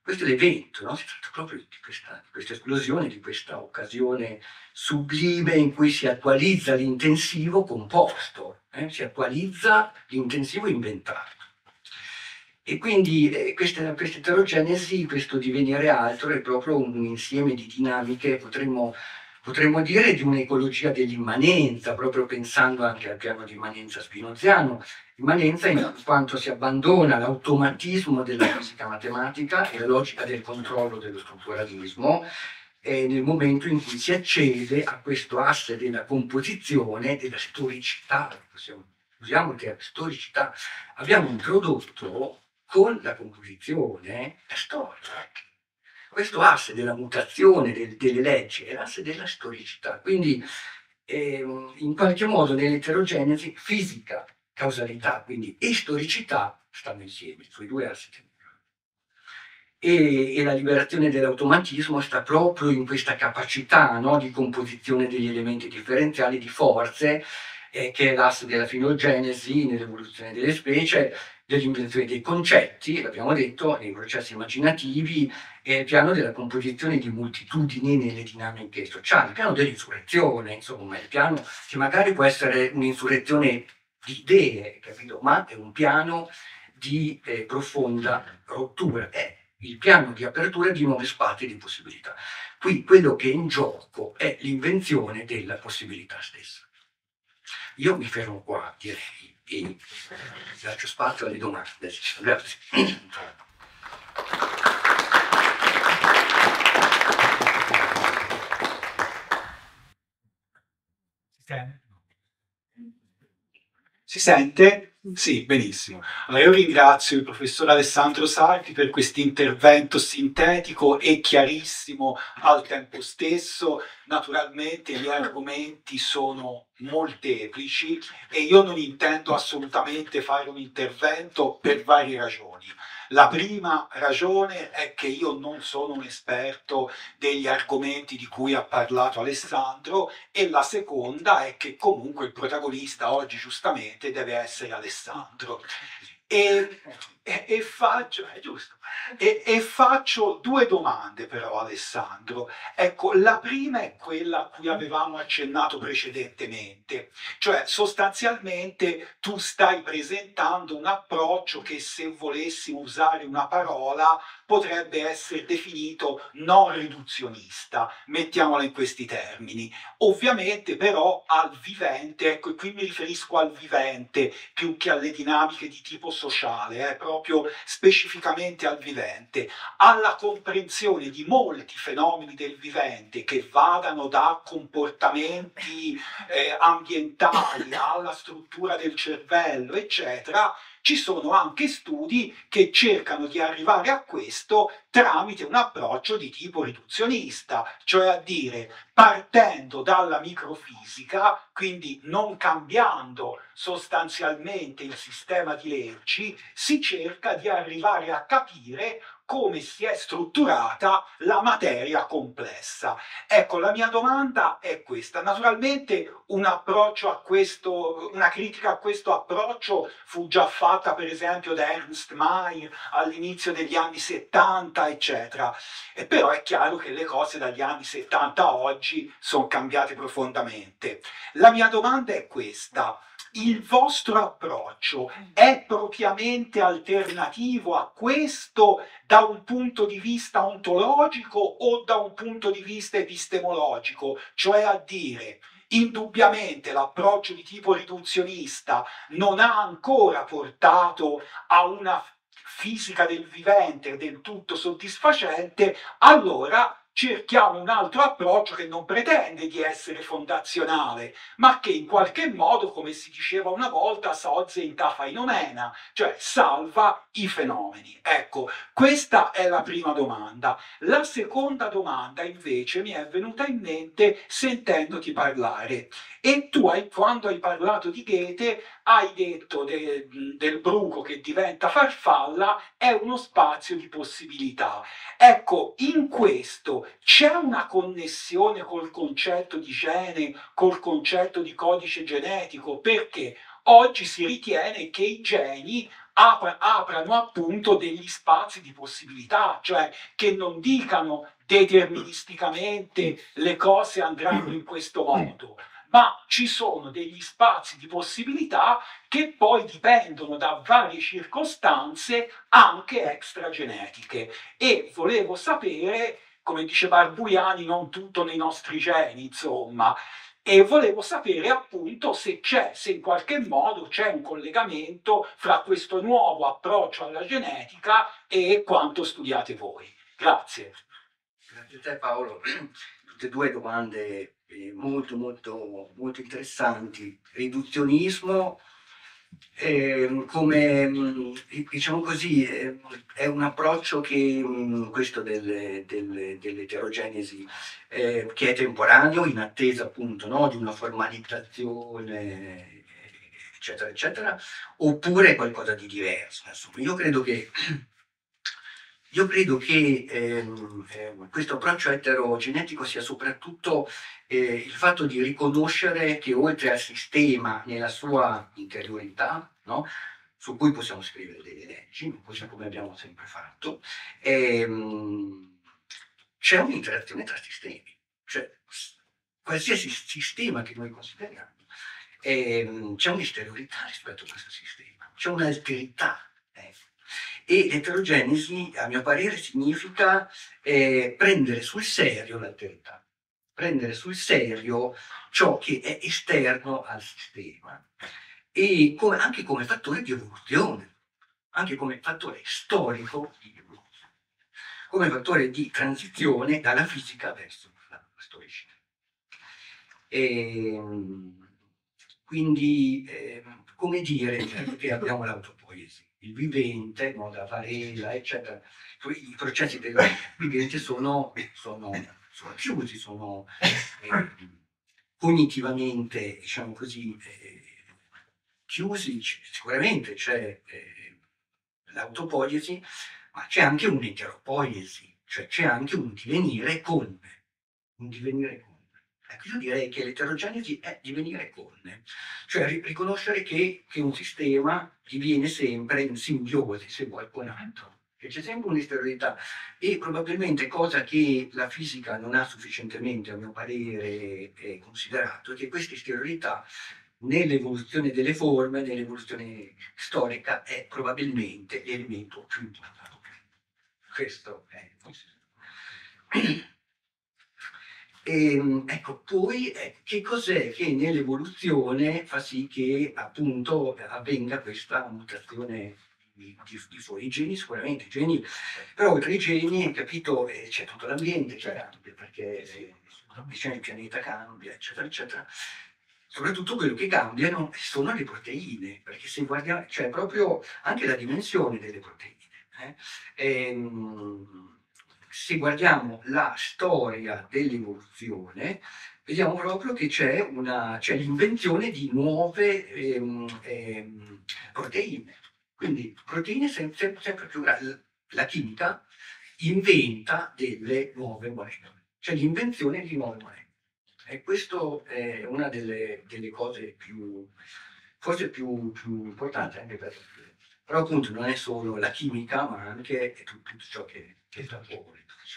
questo è l'evento, no? Si tratta proprio di questa, di questa esplosione, di questa occasione sublime in cui si attualizza l'intensivo composto, eh? Si attualizza l'intensivo inventato. E quindi eh, questa, questa eterogenesi, questo divenire altro, è proprio un insieme di dinamiche, potremmo, potremmo dire, di un'ecologia dell'immanenza, proprio pensando anche al piano di immanenza spinoziano, immanenza in quanto si abbandona l'automatismo della fisica matematica e la logica del controllo dello strutturalismo, eh, nel momento in cui si accede a questo asse della composizione, della storicità, possiamo, usiamo il termine storicità, abbiamo introdotto con la composizione la storia. Questo asse della mutazione del, delle leggi è l'asse della storicità, quindi eh, in qualche modo nell'eterogenesi fisica, causalità, quindi e storicità stanno insieme, sui due assi temporali. E, e la liberazione dell'automatismo sta proprio in questa capacità, no, di composizione degli elementi differenziali di forze, eh, che è l'asse della finogenesi nell'evoluzione delle specie, dell'invenzione dei concetti, l'abbiamo detto, nei processi immaginativi, e il piano della composizione di moltitudini nelle dinamiche sociali, il piano dell'insurrezione, insomma, il piano che magari può essere un'insurrezione di idee, capito? Ma è un piano di eh, profonda rottura, è il piano di apertura di nuovi spazi di possibilità. Qui quello che è in gioco è l'invenzione della possibilità stessa. Io mi fermo qua, direi, e lascio spazio alle domande. Grazie. Si sente? Sì, benissimo. Allora io ringrazio il professor Alessandro Sarti per questo intervento sintetico e chiarissimo al tempo stesso. Naturalmente gli argomenti sono molteplici e io non intendo assolutamente fare un intervento per varie ragioni. La prima ragione è che io non sono un esperto degli argomenti di cui ha parlato Alessandro, e la seconda è che comunque il protagonista oggi giustamente deve essere Alessandro. E, e, e, faccio, è giusto, e, e faccio due domande però, Alessandro. Ecco, la prima è quella a cui avevamo accennato precedentemente, cioè sostanzialmente tu stai presentando un approccio che, se volessimo usare una parola, potrebbe essere definito non riduzionista, mettiamola in questi termini. Ovviamente però al vivente, ecco, e qui mi riferisco al vivente più che alle dinamiche di tipo sociale, eh, proprio specificamente al vivente, alla comprensione di molti fenomeni del vivente che vadano da comportamenti eh, ambientali alla struttura del cervello, eccetera. Ci sono anche studi che cercano di arrivare a questo tramite un approccio di tipo riduzionista, cioè a dire, partendo dalla microfisica, quindi non cambiando sostanzialmente il sistema di leggi, si cerca di arrivare a capire come si è strutturata la materia complessa. Ecco, la mia domanda è questa. Naturalmente un approccio a questo, una critica a questo approccio fu già fatta per esempio da Ernst Mayr all'inizio degli anni settanta, eccetera. E però è chiaro che le cose dagli anni settanta a oggi sono cambiate profondamente. La mia domanda è questa. Il vostro approccio è propriamente alternativo a questo da un punto di vista ontologico o da un punto di vista epistemologico? Cioè a dire, indubbiamente l'approccio di tipo riduzionista non ha ancora portato a una fisica del vivente del tutto soddisfacente, allora cerchiamo un altro approccio che non pretende di essere fondazionale, ma che in qualche modo, come si diceva una volta, soze in tafainomena, cioè salva i fenomeni. Ecco, questa è la prima domanda. La seconda domanda invece mi è venuta in mente sentendoti parlare. E tu, hai, quando hai parlato di Goethe, hai detto de, del bruco che diventa farfalla è uno spazio di possibilità. Ecco, in questo c'è una connessione col concetto di gene, col concetto di codice genetico, perché oggi si ritiene che i geni apra, aprano appunto degli spazi di possibilità, cioè che non dicano deterministicamente le cose andranno in questo modo, ma ci sono degli spazi di possibilità che poi dipendono da varie circostanze anche extragenetiche. E volevo sapere, come dice Barbuiani, non tutto nei nostri geni, insomma, e volevo sapere appunto se c'è, se in qualche modo c'è un collegamento fra questo nuovo approccio alla genetica e quanto studiate voi. Grazie. Grazie a te Paolo, tutte e due domande eh, molto molto molto interessanti. Riduzionismo, eh, come mh, diciamo così, eh, è un approccio che mh, questo delle- delle- dell'eterogenesi eh, che è temporaneo in attesa appunto, no, di una formalizzazione eccetera eccetera, oppure qualcosa di diverso. Insomma, io credo che io credo che ehm, ehm, questo approccio eterogenetico sia soprattutto eh, il fatto di riconoscere che oltre al sistema nella sua interiorità, no, su cui possiamo scrivere delle leggi, così come abbiamo sempre fatto, ehm, c'è un'interazione tra sistemi, cioè s- qualsiasi sistema che noi consideriamo, ehm, c'è un'esteriorità rispetto a questo sistema, c'è un'alterità. ecco. E l'eterogenesi, a mio parere, significa eh, prendere sul serio l'alterità, prendere sul serio ciò che è esterno al sistema e come- anche come fattore di evoluzione, anche come fattore storico di evoluzione, come fattore di transizione dalla fisica verso la storicità. E, quindi, eh, come dire, che abbiamo l'autopoiesi, il vivente, no, la Varela, eccetera, i processi del vivente sono, sono, sono chiusi, sono eh, cognitivamente, diciamo così, eh, chiusi. Sicuramente c'è eh, l'autopoiesi, ma c'è anche un'eteropoiesi, cioè c'è anche un divenire con, un divenire con. Ecco, io direi che l'eterogenesi è divenire con, cioè ri- riconoscere che, che un sistema diviene sempre in simbiosi, se vuoi, con altro, che c'è sempre un'esteriorità e probabilmente cosa che la fisica non ha sufficientemente, a mio parere, eh, considerato, è che questa esteriorità nell'evoluzione delle forme, nell'evoluzione storica, è probabilmente l'elemento più importante. Questo è. E, ecco, poi eh, che cos'è che nell'evoluzione fa sì che appunto avvenga questa mutazione di, di, di suoi geni, sicuramente i geni, però oltre ai geni, capito, eh, c'è tutto l'ambiente che cambia, perché eh, diciamo, il pianeta cambia, eccetera, eccetera. Soprattutto quello che cambiano sono le proteine, perché se guardiamo, cioè proprio anche la dimensione delle proteine. eh. Ehm, se guardiamo la storia dell'evoluzione, vediamo proprio che c'è, una, c'è l'invenzione di nuove ehm, ehm, proteine. Quindi proteine sempre, sempre più grandi. La chimica inventa delle nuove molecole, cioè l'invenzione di nuove molecole. E questo è una delle, delle cose più, forse più, più importanti anche per però appunto non è solo la chimica, ma anche tutto, tutto ciò che, che sta fuori.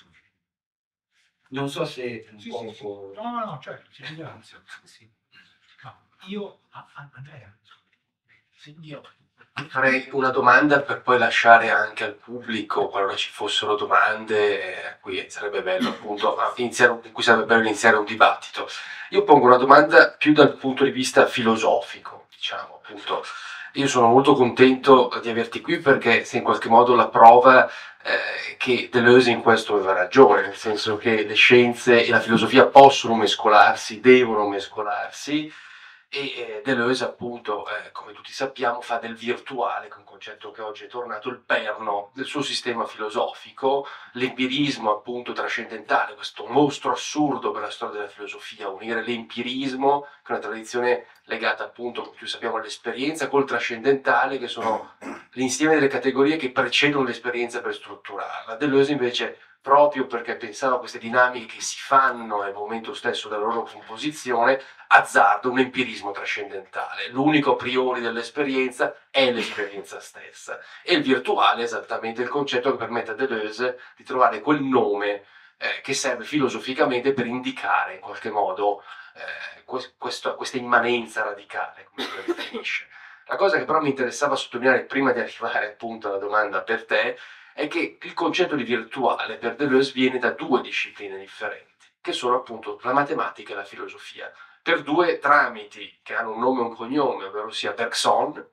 Non so se un Sì, po'. sì, sì. No, no, no, certo, ti ringrazio. Sì. No, io, ah, ah, Andrea, sì, io. Farei una domanda per poi lasciare anche al pubblico, qualora ci fossero domande, eh, a cui sarebbe bello appunto a iniziare, un- in cui sarebbe bello iniziare un dibattito. Io pongo una domanda più dal punto di vista filosofico, diciamo, appunto. Io sono molto contento di averti qui perché sei in qualche modo la prova eh, che Deleuze in questo aveva ragione, nel senso che le scienze e la filosofia possono mescolarsi, devono mescolarsi, e eh, Deleuze appunto, eh, come tutti sappiamo, fa del virtuale, che è un concetto che oggi è tornato, il perno del suo sistema filosofico, l'empirismo appunto trascendentale, questo mostro assurdo per la storia della filosofia, unire l'empirismo, che è una tradizione legata appunto, come tutti sappiamo, all'esperienza, col trascendentale, che sono l'insieme delle categorie che precedono l'esperienza per strutturarla. Deleuze invece proprio perché pensava a queste dinamiche che si fanno nel momento stesso della loro composizione, azzarda un empirismo trascendentale. L'unico a priori dell'esperienza è l'esperienza stessa. E il virtuale è esattamente il concetto che permette a Deleuze di trovare quel nome eh, che serve filosoficamente per indicare in qualche modo eh, questo, questa immanenza radicale, come lo definisce. La cosa che però mi interessava sottolineare prima di arrivare appunto alla domanda per te è che il concetto di virtuale per Deleuze viene da due discipline differenti, che sono appunto la matematica e la filosofia, per due tramiti che hanno un nome e un cognome, ovvero sia Bergson,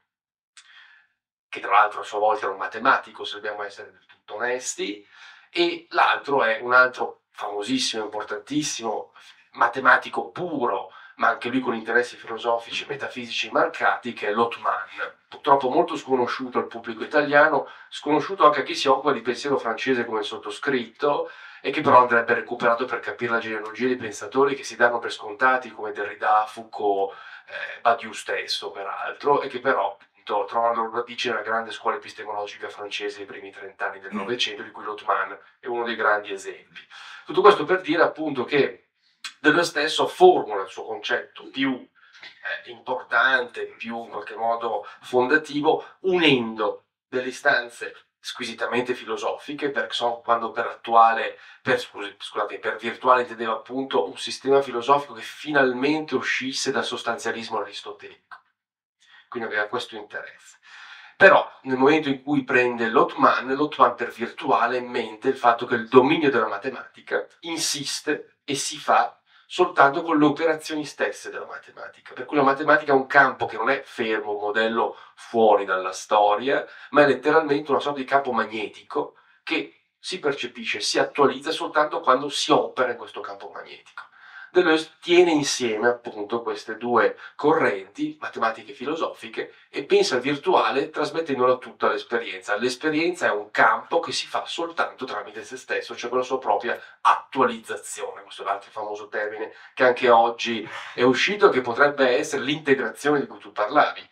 che tra l'altro a sua volta era un matematico, se dobbiamo essere del tutto onesti, e l'altro è un altro famosissimo, importantissimo, matematico puro, ma anche lui con interessi filosofici e metafisici marcati, che è Lotman, purtroppo molto sconosciuto al pubblico italiano, sconosciuto anche a chi si occupa di pensiero francese come il sottoscritto, e che però andrebbe recuperato per capire la genealogia dei pensatori che si danno per scontati come Derrida, Foucault, eh, Badiou stesso peraltro, e che però appunto trovano radici nella grande scuola epistemologica francese dei primi trent'anni del Novecento, di cui Lotman è uno dei grandi esempi. Tutto questo per dire appunto che Deleuze stesso formula il suo concetto più eh, importante, più in qualche modo fondativo, unendo delle istanze squisitamente filosofiche. Bergson, quando per attuale, per, scusate, per virtuale intendeva appunto un sistema filosofico che finalmente uscisse dal sostanzialismo aristotelico, quindi aveva questo interesse. Però nel momento in cui prende Lotman, Lotman per virtuale ha in mente il fatto che il dominio della matematica insiste e si fa soltanto con le operazioni stesse della matematica, per cui la matematica è un campo che non è fermo, un modello fuori dalla storia, ma è letteralmente una sorta di campo magnetico che si percepisce, si attualizza soltanto quando si opera in questo campo magnetico. Deleuze tiene insieme appunto queste due correnti, matematiche e filosofiche, e pensa al virtuale trasmettendolo a tutta l'esperienza. L'esperienza è un campo che si fa soltanto tramite se stesso, cioè con la sua propria attualizzazione. Questo è l'altro famoso termine che anche oggi è uscito, che potrebbe essere l'integrazione di cui tu parlavi.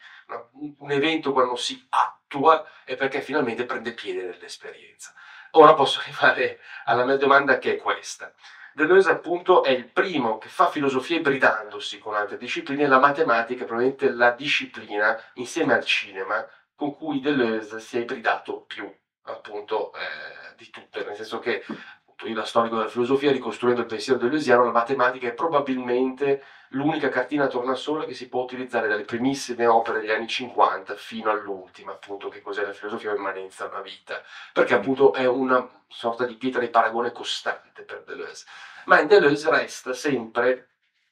Un evento quando si attua è perché finalmente prende piede nell'esperienza. Ora posso arrivare alla mia domanda, che è questa. Deleuze appunto è il primo che fa filosofia ibridandosi con altre discipline. La matematica è probabilmente la disciplina, insieme al cinema, con cui Deleuze si è ibridato più appunto eh, di tutte, nel senso che appunto, io da storico della filosofia, ricostruendo il pensiero deleuziano, la matematica è probabilmente l'unica cartina tornasole che si può utilizzare dalle primissime opere degli anni cinquanta fino all'ultima, appunto, che cos'è la filosofia o immanenza una vita, perché appunto è una sorta di pietra di paragone costante per Deleuze. Ma in Deleuze resta sempre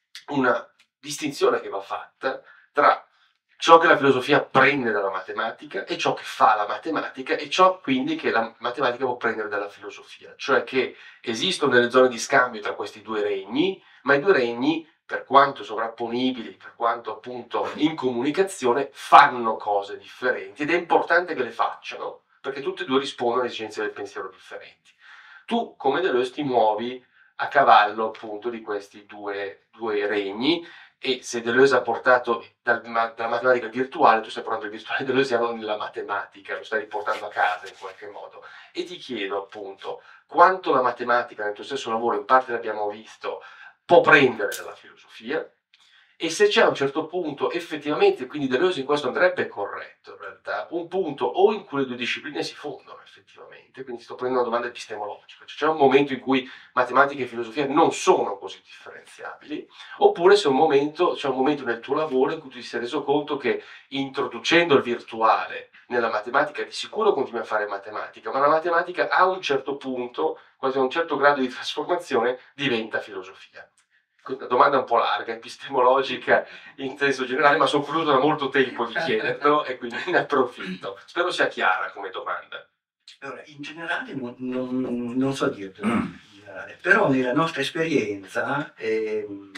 una distinzione che va fatta tra ciò che la filosofia prende dalla matematica e ciò che fa la matematica, e ciò quindi che la matematica può prendere dalla filosofia, cioè che esistono delle zone di scambio tra questi due regni, ma i due regni, per quanto sovrapponibili, per quanto appunto in comunicazione, fanno cose differenti, ed è importante che le facciano, perché tutte e due rispondono alle esigenze del pensiero differenti. Tu, come Deleuze, ti muovi a cavallo appunto di questi due, due regni, e se Deleuze ha portato dal, dalla matematica al virtuale, tu stai portando il virtuale deleuziano nella matematica, lo stai riportando a casa in qualche modo. E ti chiedo appunto quanto la matematica nel tuo stesso lavoro, in parte l'abbiamo visto, può prendere dalla filosofia, e se c'è a un certo punto effettivamente, quindi Deleuze in questo andrebbe corretto in realtà, un punto o in cui le due discipline si fondono effettivamente, quindi sto prendendo una domanda epistemologica, cioè c'è un momento in cui matematica e filosofia non sono così differenziabili, oppure c'è un momento, c'è un momento nel tuo lavoro in cui tu ti sei reso conto che introducendo il virtuale nella matematica di sicuro continui a fare matematica, ma la matematica a un certo punto, quasi a un certo grado di trasformazione, diventa filosofia. Una domanda un po' larga, epistemologica in senso generale, ma sono curioso da molto tempo di chiederlo e quindi ne approfitto. Spero sia chiara come domanda. Allora, in generale non, non, non so dirtelo, in generale, però nella nostra esperienza ehm,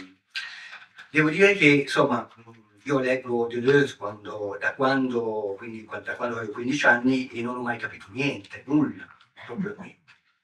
devo dire che insomma io leggo Deleuze quando, da quando, quindi, da quando avevo quindici anni, e non ho mai capito niente, nulla, proprio niente.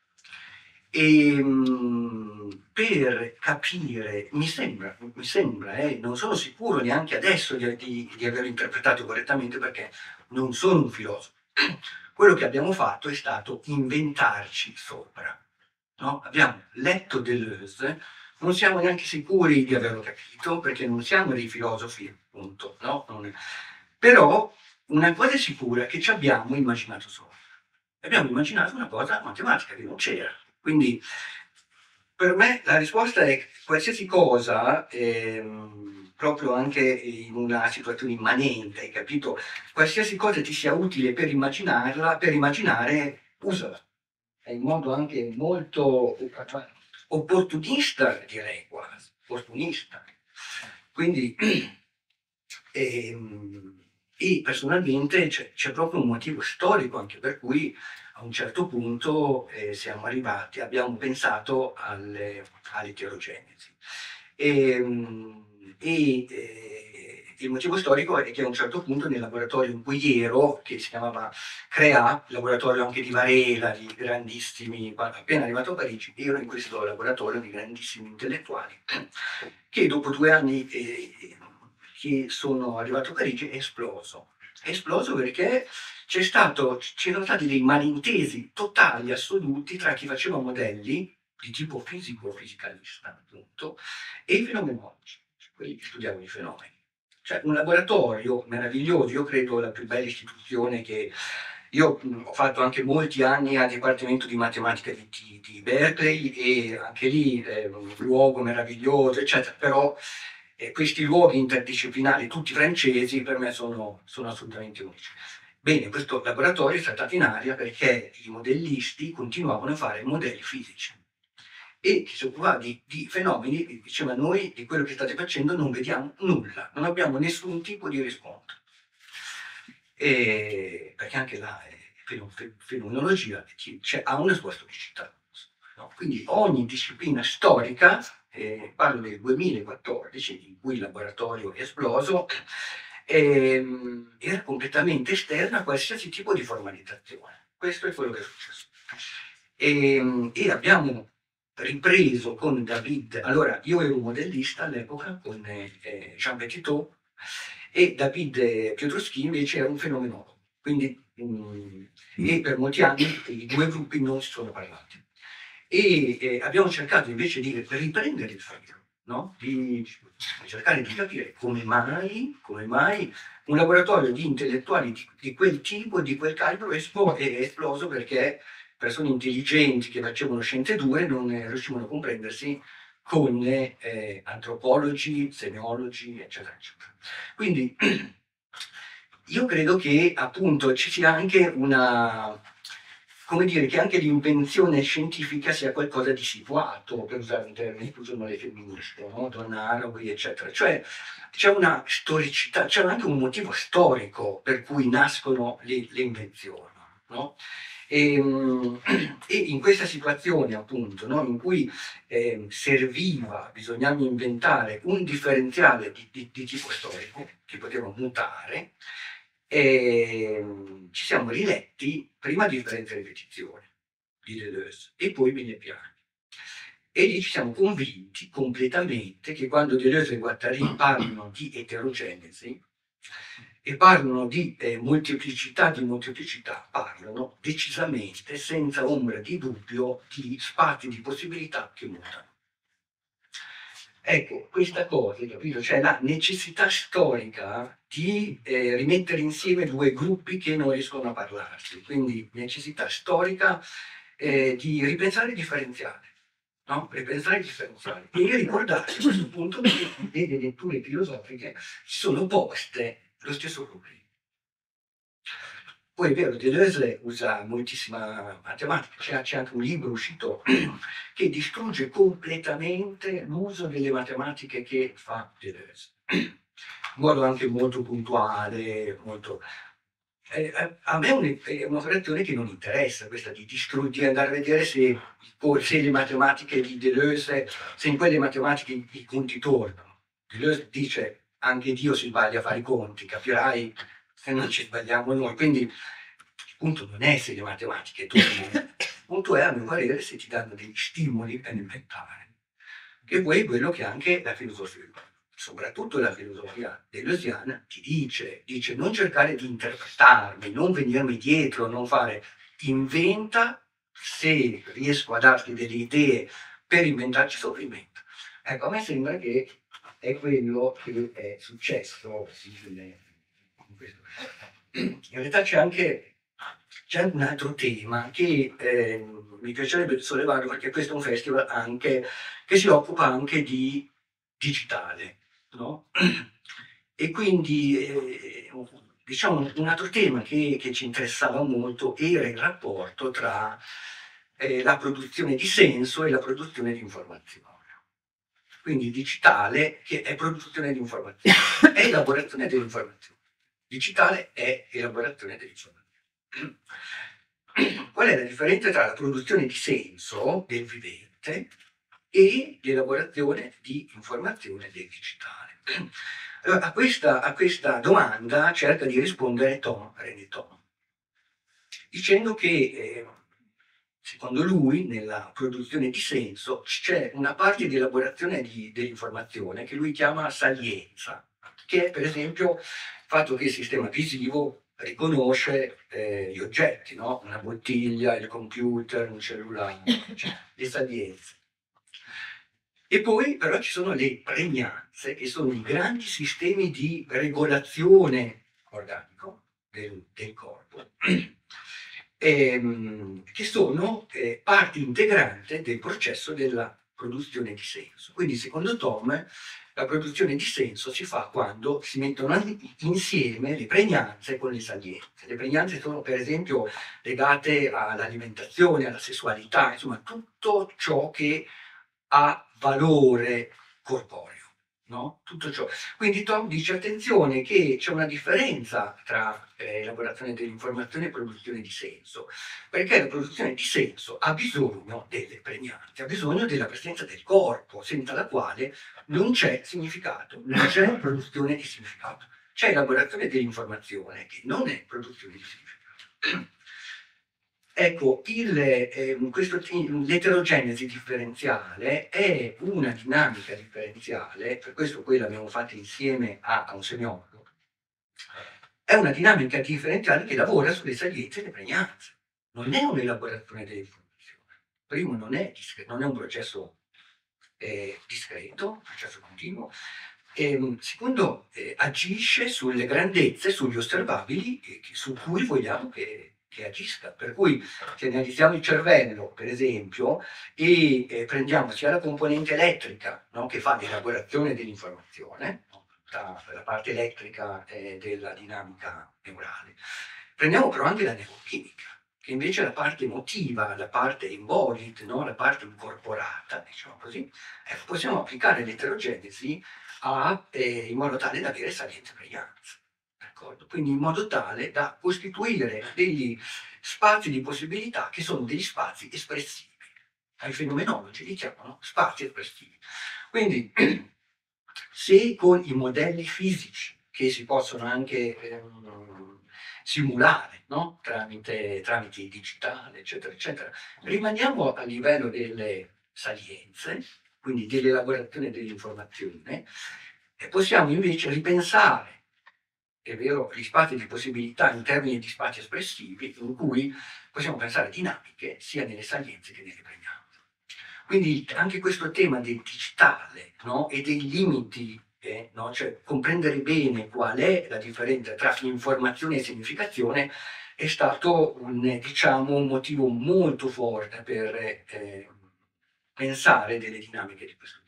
E mh, per capire, mi sembra, mi sembra eh, non sono sicuro neanche adesso di, di, di averlo interpretato correttamente, perché non sono un filosofo. Quello che abbiamo fatto è stato inventarci sopra, no? Abbiamo letto Deleuze, non siamo neanche sicuri di averlo capito, perché non siamo dei filosofi, appunto, no? Non è- Però una cosa è sicura, che ci abbiamo immaginato sopra. Abbiamo immaginato una cosa matematica che non c'era. Quindi per me la risposta è che qualsiasi cosa, ehm, proprio anche in una situazione immanente, hai capito? Qualsiasi cosa ti sia utile per immaginarla, per immaginare, usala. È in modo anche molto opportunista, direi quasi, opportunista. Quindi, ehm, e personalmente c'è, c'è proprio un motivo storico anche per cui a un certo punto eh, siamo arrivati, abbiamo pensato alle, all'eterogenesi. E, mm, e, eh, il motivo storico è che a un certo punto nel laboratorio in cui ero, che si chiamava CREA, laboratorio anche di Varela, di grandissimi, quando appena arrivato a Parigi, ero in questo laboratorio di grandissimi intellettuali, che dopo due anni eh, che sono arrivato a Parigi è esploso. È esploso perché c'è stato, c'erano stati dei malintesi totali, assoluti, tra chi faceva modelli di tipo fisico-fisicalista, appunto, e i fenomenologi, cioè quelli che studiavano i fenomeni. Cioè un laboratorio meraviglioso, io credo la più bella istituzione che... Io mh, ho fatto anche molti anni al Dipartimento di Matematica di, di- di Berkeley e anche lì è un luogo meraviglioso, eccetera, però eh, questi luoghi interdisciplinari, tutti francesi, per me sono, sono assolutamente unici. Bene, questo laboratorio è saltato in aria perché i modellisti continuavano a fare modelli fisici e chi si occupava di, di fenomeni diceva noi di quello che state facendo non vediamo nulla, non abbiamo nessun tipo di riscontro. E, perché anche la eh, fenomenologia cioè, ha una sua storicità. No? Quindi ogni disciplina storica, eh, parlo del duemilaquattordici in cui il laboratorio è esploso, ehm, era completamente esterna a qualsiasi tipo di formalizzazione. Questo è quello che è successo. E, e abbiamo ripreso con David, allora io ero modellista all'epoca con eh, Jean Petitot e David Piotrowski invece era un fenomenologo, quindi mh, e per molti anni i due gruppi non si sono parlati. E eh, abbiamo cercato invece di riprendere il filo, no? di, di cercare di capire come mai, come mai un laboratorio di intellettuali di, di quel tipo, di quel calibro è esploso perché persone intelligenti che facevano scienze dure non eh, riuscivano a comprendersi con eh, antropologi, semiologi, eccetera, eccetera. Quindi io credo che appunto ci sia anche una, come dire, che anche l'invenzione scientifica sia qualcosa di situato, per usare un termine che usano le femministe, no? Donna Haraway, eccetera. Cioè c'è una storicità, c'è anche un motivo storico per cui nascono le, le invenzioni, no? E, e in questa situazione appunto no, in cui eh, serviva, bisognava inventare un differenziale di, di, di tipo storico che poteva mutare, e, ci siamo riletti prima differenza e ripetizione di Deleuze e poi mille piani. E lì ci siamo convinti completamente che quando Deleuze e Guattari parlano di eterogenesi e parlano di eh, molteplicità di molteplicità, parlano decisamente, senza ombra di dubbio, di spazi di possibilità che mutano. Ecco, questa cosa, capito? Cioè la necessità storica di eh, rimettere insieme due gruppi che non riescono a parlarsi, quindi necessità storica eh, di ripensare il differenziale, no? Ripensare il differenziale e ricordare a questo punto che le letture filosofiche si sono poste lo stesso problema. Poi è vero, Deleuze usa moltissima matematica, c'è, c'è anche un libro uscito che distrugge completamente l'uso delle matematiche che fa Deleuze, in modo anche molto puntuale, molto... Eh, eh, a me è un- è un'operazione che non interessa, questa di distruggere, di andare a vedere se, se le matematiche di Deleuze, se in quelle matematiche i, i conti tornano. Deleuze dice anche Dio si sbaglia a fare i conti, capirai se non ci sbagliamo noi. Quindi il punto non è se le matematiche tornano, il punto è a mio parere se ti danno degli stimoli per inventare, che poi è quello che anche la filosofia, soprattutto la filosofia deleuziana, ti dice, dice non cercare di interpretarmi, non venirmi dietro, non fare, inventa se riesco a darti delle idee per inventarci sopra, invento. Ecco, a me sembra che è quello che è successo in questo. In realtà c'è anche, c'è un altro tema che eh, mi piacerebbe sollevare, perché questo è un festival anche che si occupa anche di digitale, no? E quindi eh, diciamo un altro tema che, che ci interessava molto era il rapporto tra eh, la produzione di senso e la produzione di informazione. Quindi digitale, che è produzione di informazione, è elaborazione dell'informazione. Digitale è elaborazione dell'informazione. Qual è la differenza tra la produzione di senso del vivente e l'elaborazione di informazione del digitale? Allora, a, questa, a questa domanda cerca di rispondere Tom René-Tom, dicendo che eh, secondo lui nella produzione di senso c'è una parte di elaborazione di, dell'informazione che lui chiama salienza, che è per esempio il fatto che il sistema visivo riconosce eh, gli oggetti, no? Una bottiglia, il computer, un cellulare, cioè le salienze. E poi però ci sono le pregnanze, che sono i grandi sistemi di regolazione organico del, del corpo, ehm, che sono eh, parte integrante del processo della produzione di senso. Quindi secondo Tom la produzione di senso si fa quando si mettono insieme le pregnanze con le salienze. Le pregnanze sono per esempio legate all'alimentazione, alla sessualità, insomma tutto ciò che ha valore corporeo, no? Tutto ciò. Quindi Tom dice attenzione che c'è una differenza tra eh, elaborazione dell'informazione e produzione di senso, perché la produzione di senso ha bisogno delle pregnanze, ha bisogno della presenza del corpo, senza la quale non c'è significato, non c'è produzione di significato. C'è elaborazione dell'informazione che non è produzione di significato. Ecco, eh, l'eterogenesi differenziale è una dinamica differenziale, per questo poi l'abbiamo fatta insieme a, a un semiologo, è una dinamica differenziale che lavora sulle salienze e le pregnanze, non è un'elaborazione dell'informazione. Primo, non è, non è un processo eh, discreto, un processo continuo, e, secondo, eh, agisce sulle grandezze, sugli osservabili eh, su cui vogliamo che che agisca, per cui se analizziamo il cervello per esempio e eh, prendiamo sia la componente elettrica, no, che fa l'elaborazione dell'informazione, tutta la parte elettrica eh, della dinamica neurale, prendiamo però anche la neurochimica, che invece è la parte emotiva, la parte embodied, no, la parte incorporata, diciamo così, ecco, possiamo applicare l'eterogenesi a, eh, in modo tale da avere salienze pregnanze. Quindi in modo tale da costituire degli spazi di possibilità che sono degli spazi espressivi. Ai fenomenologi li chiamano spazi espressivi. Quindi se con i modelli fisici che si possono anche ehm, simulare, no? tramite, tramite digitale, eccetera, eccetera, rimaniamo a livello delle salienze, quindi dell'elaborazione dell'informazione, e possiamo invece ripensare, è vero, gli spazi di possibilità in termini di spazi espressivi, in cui possiamo pensare a dinamiche sia nelle salienze che nelle pregnanze. Quindi anche questo tema del digitale, no? E dei limiti, eh, no? Cioè comprendere bene qual è la differenza tra informazione e significazione è stato un, diciamo, un motivo molto forte per eh, pensare delle dinamiche di questo tipo.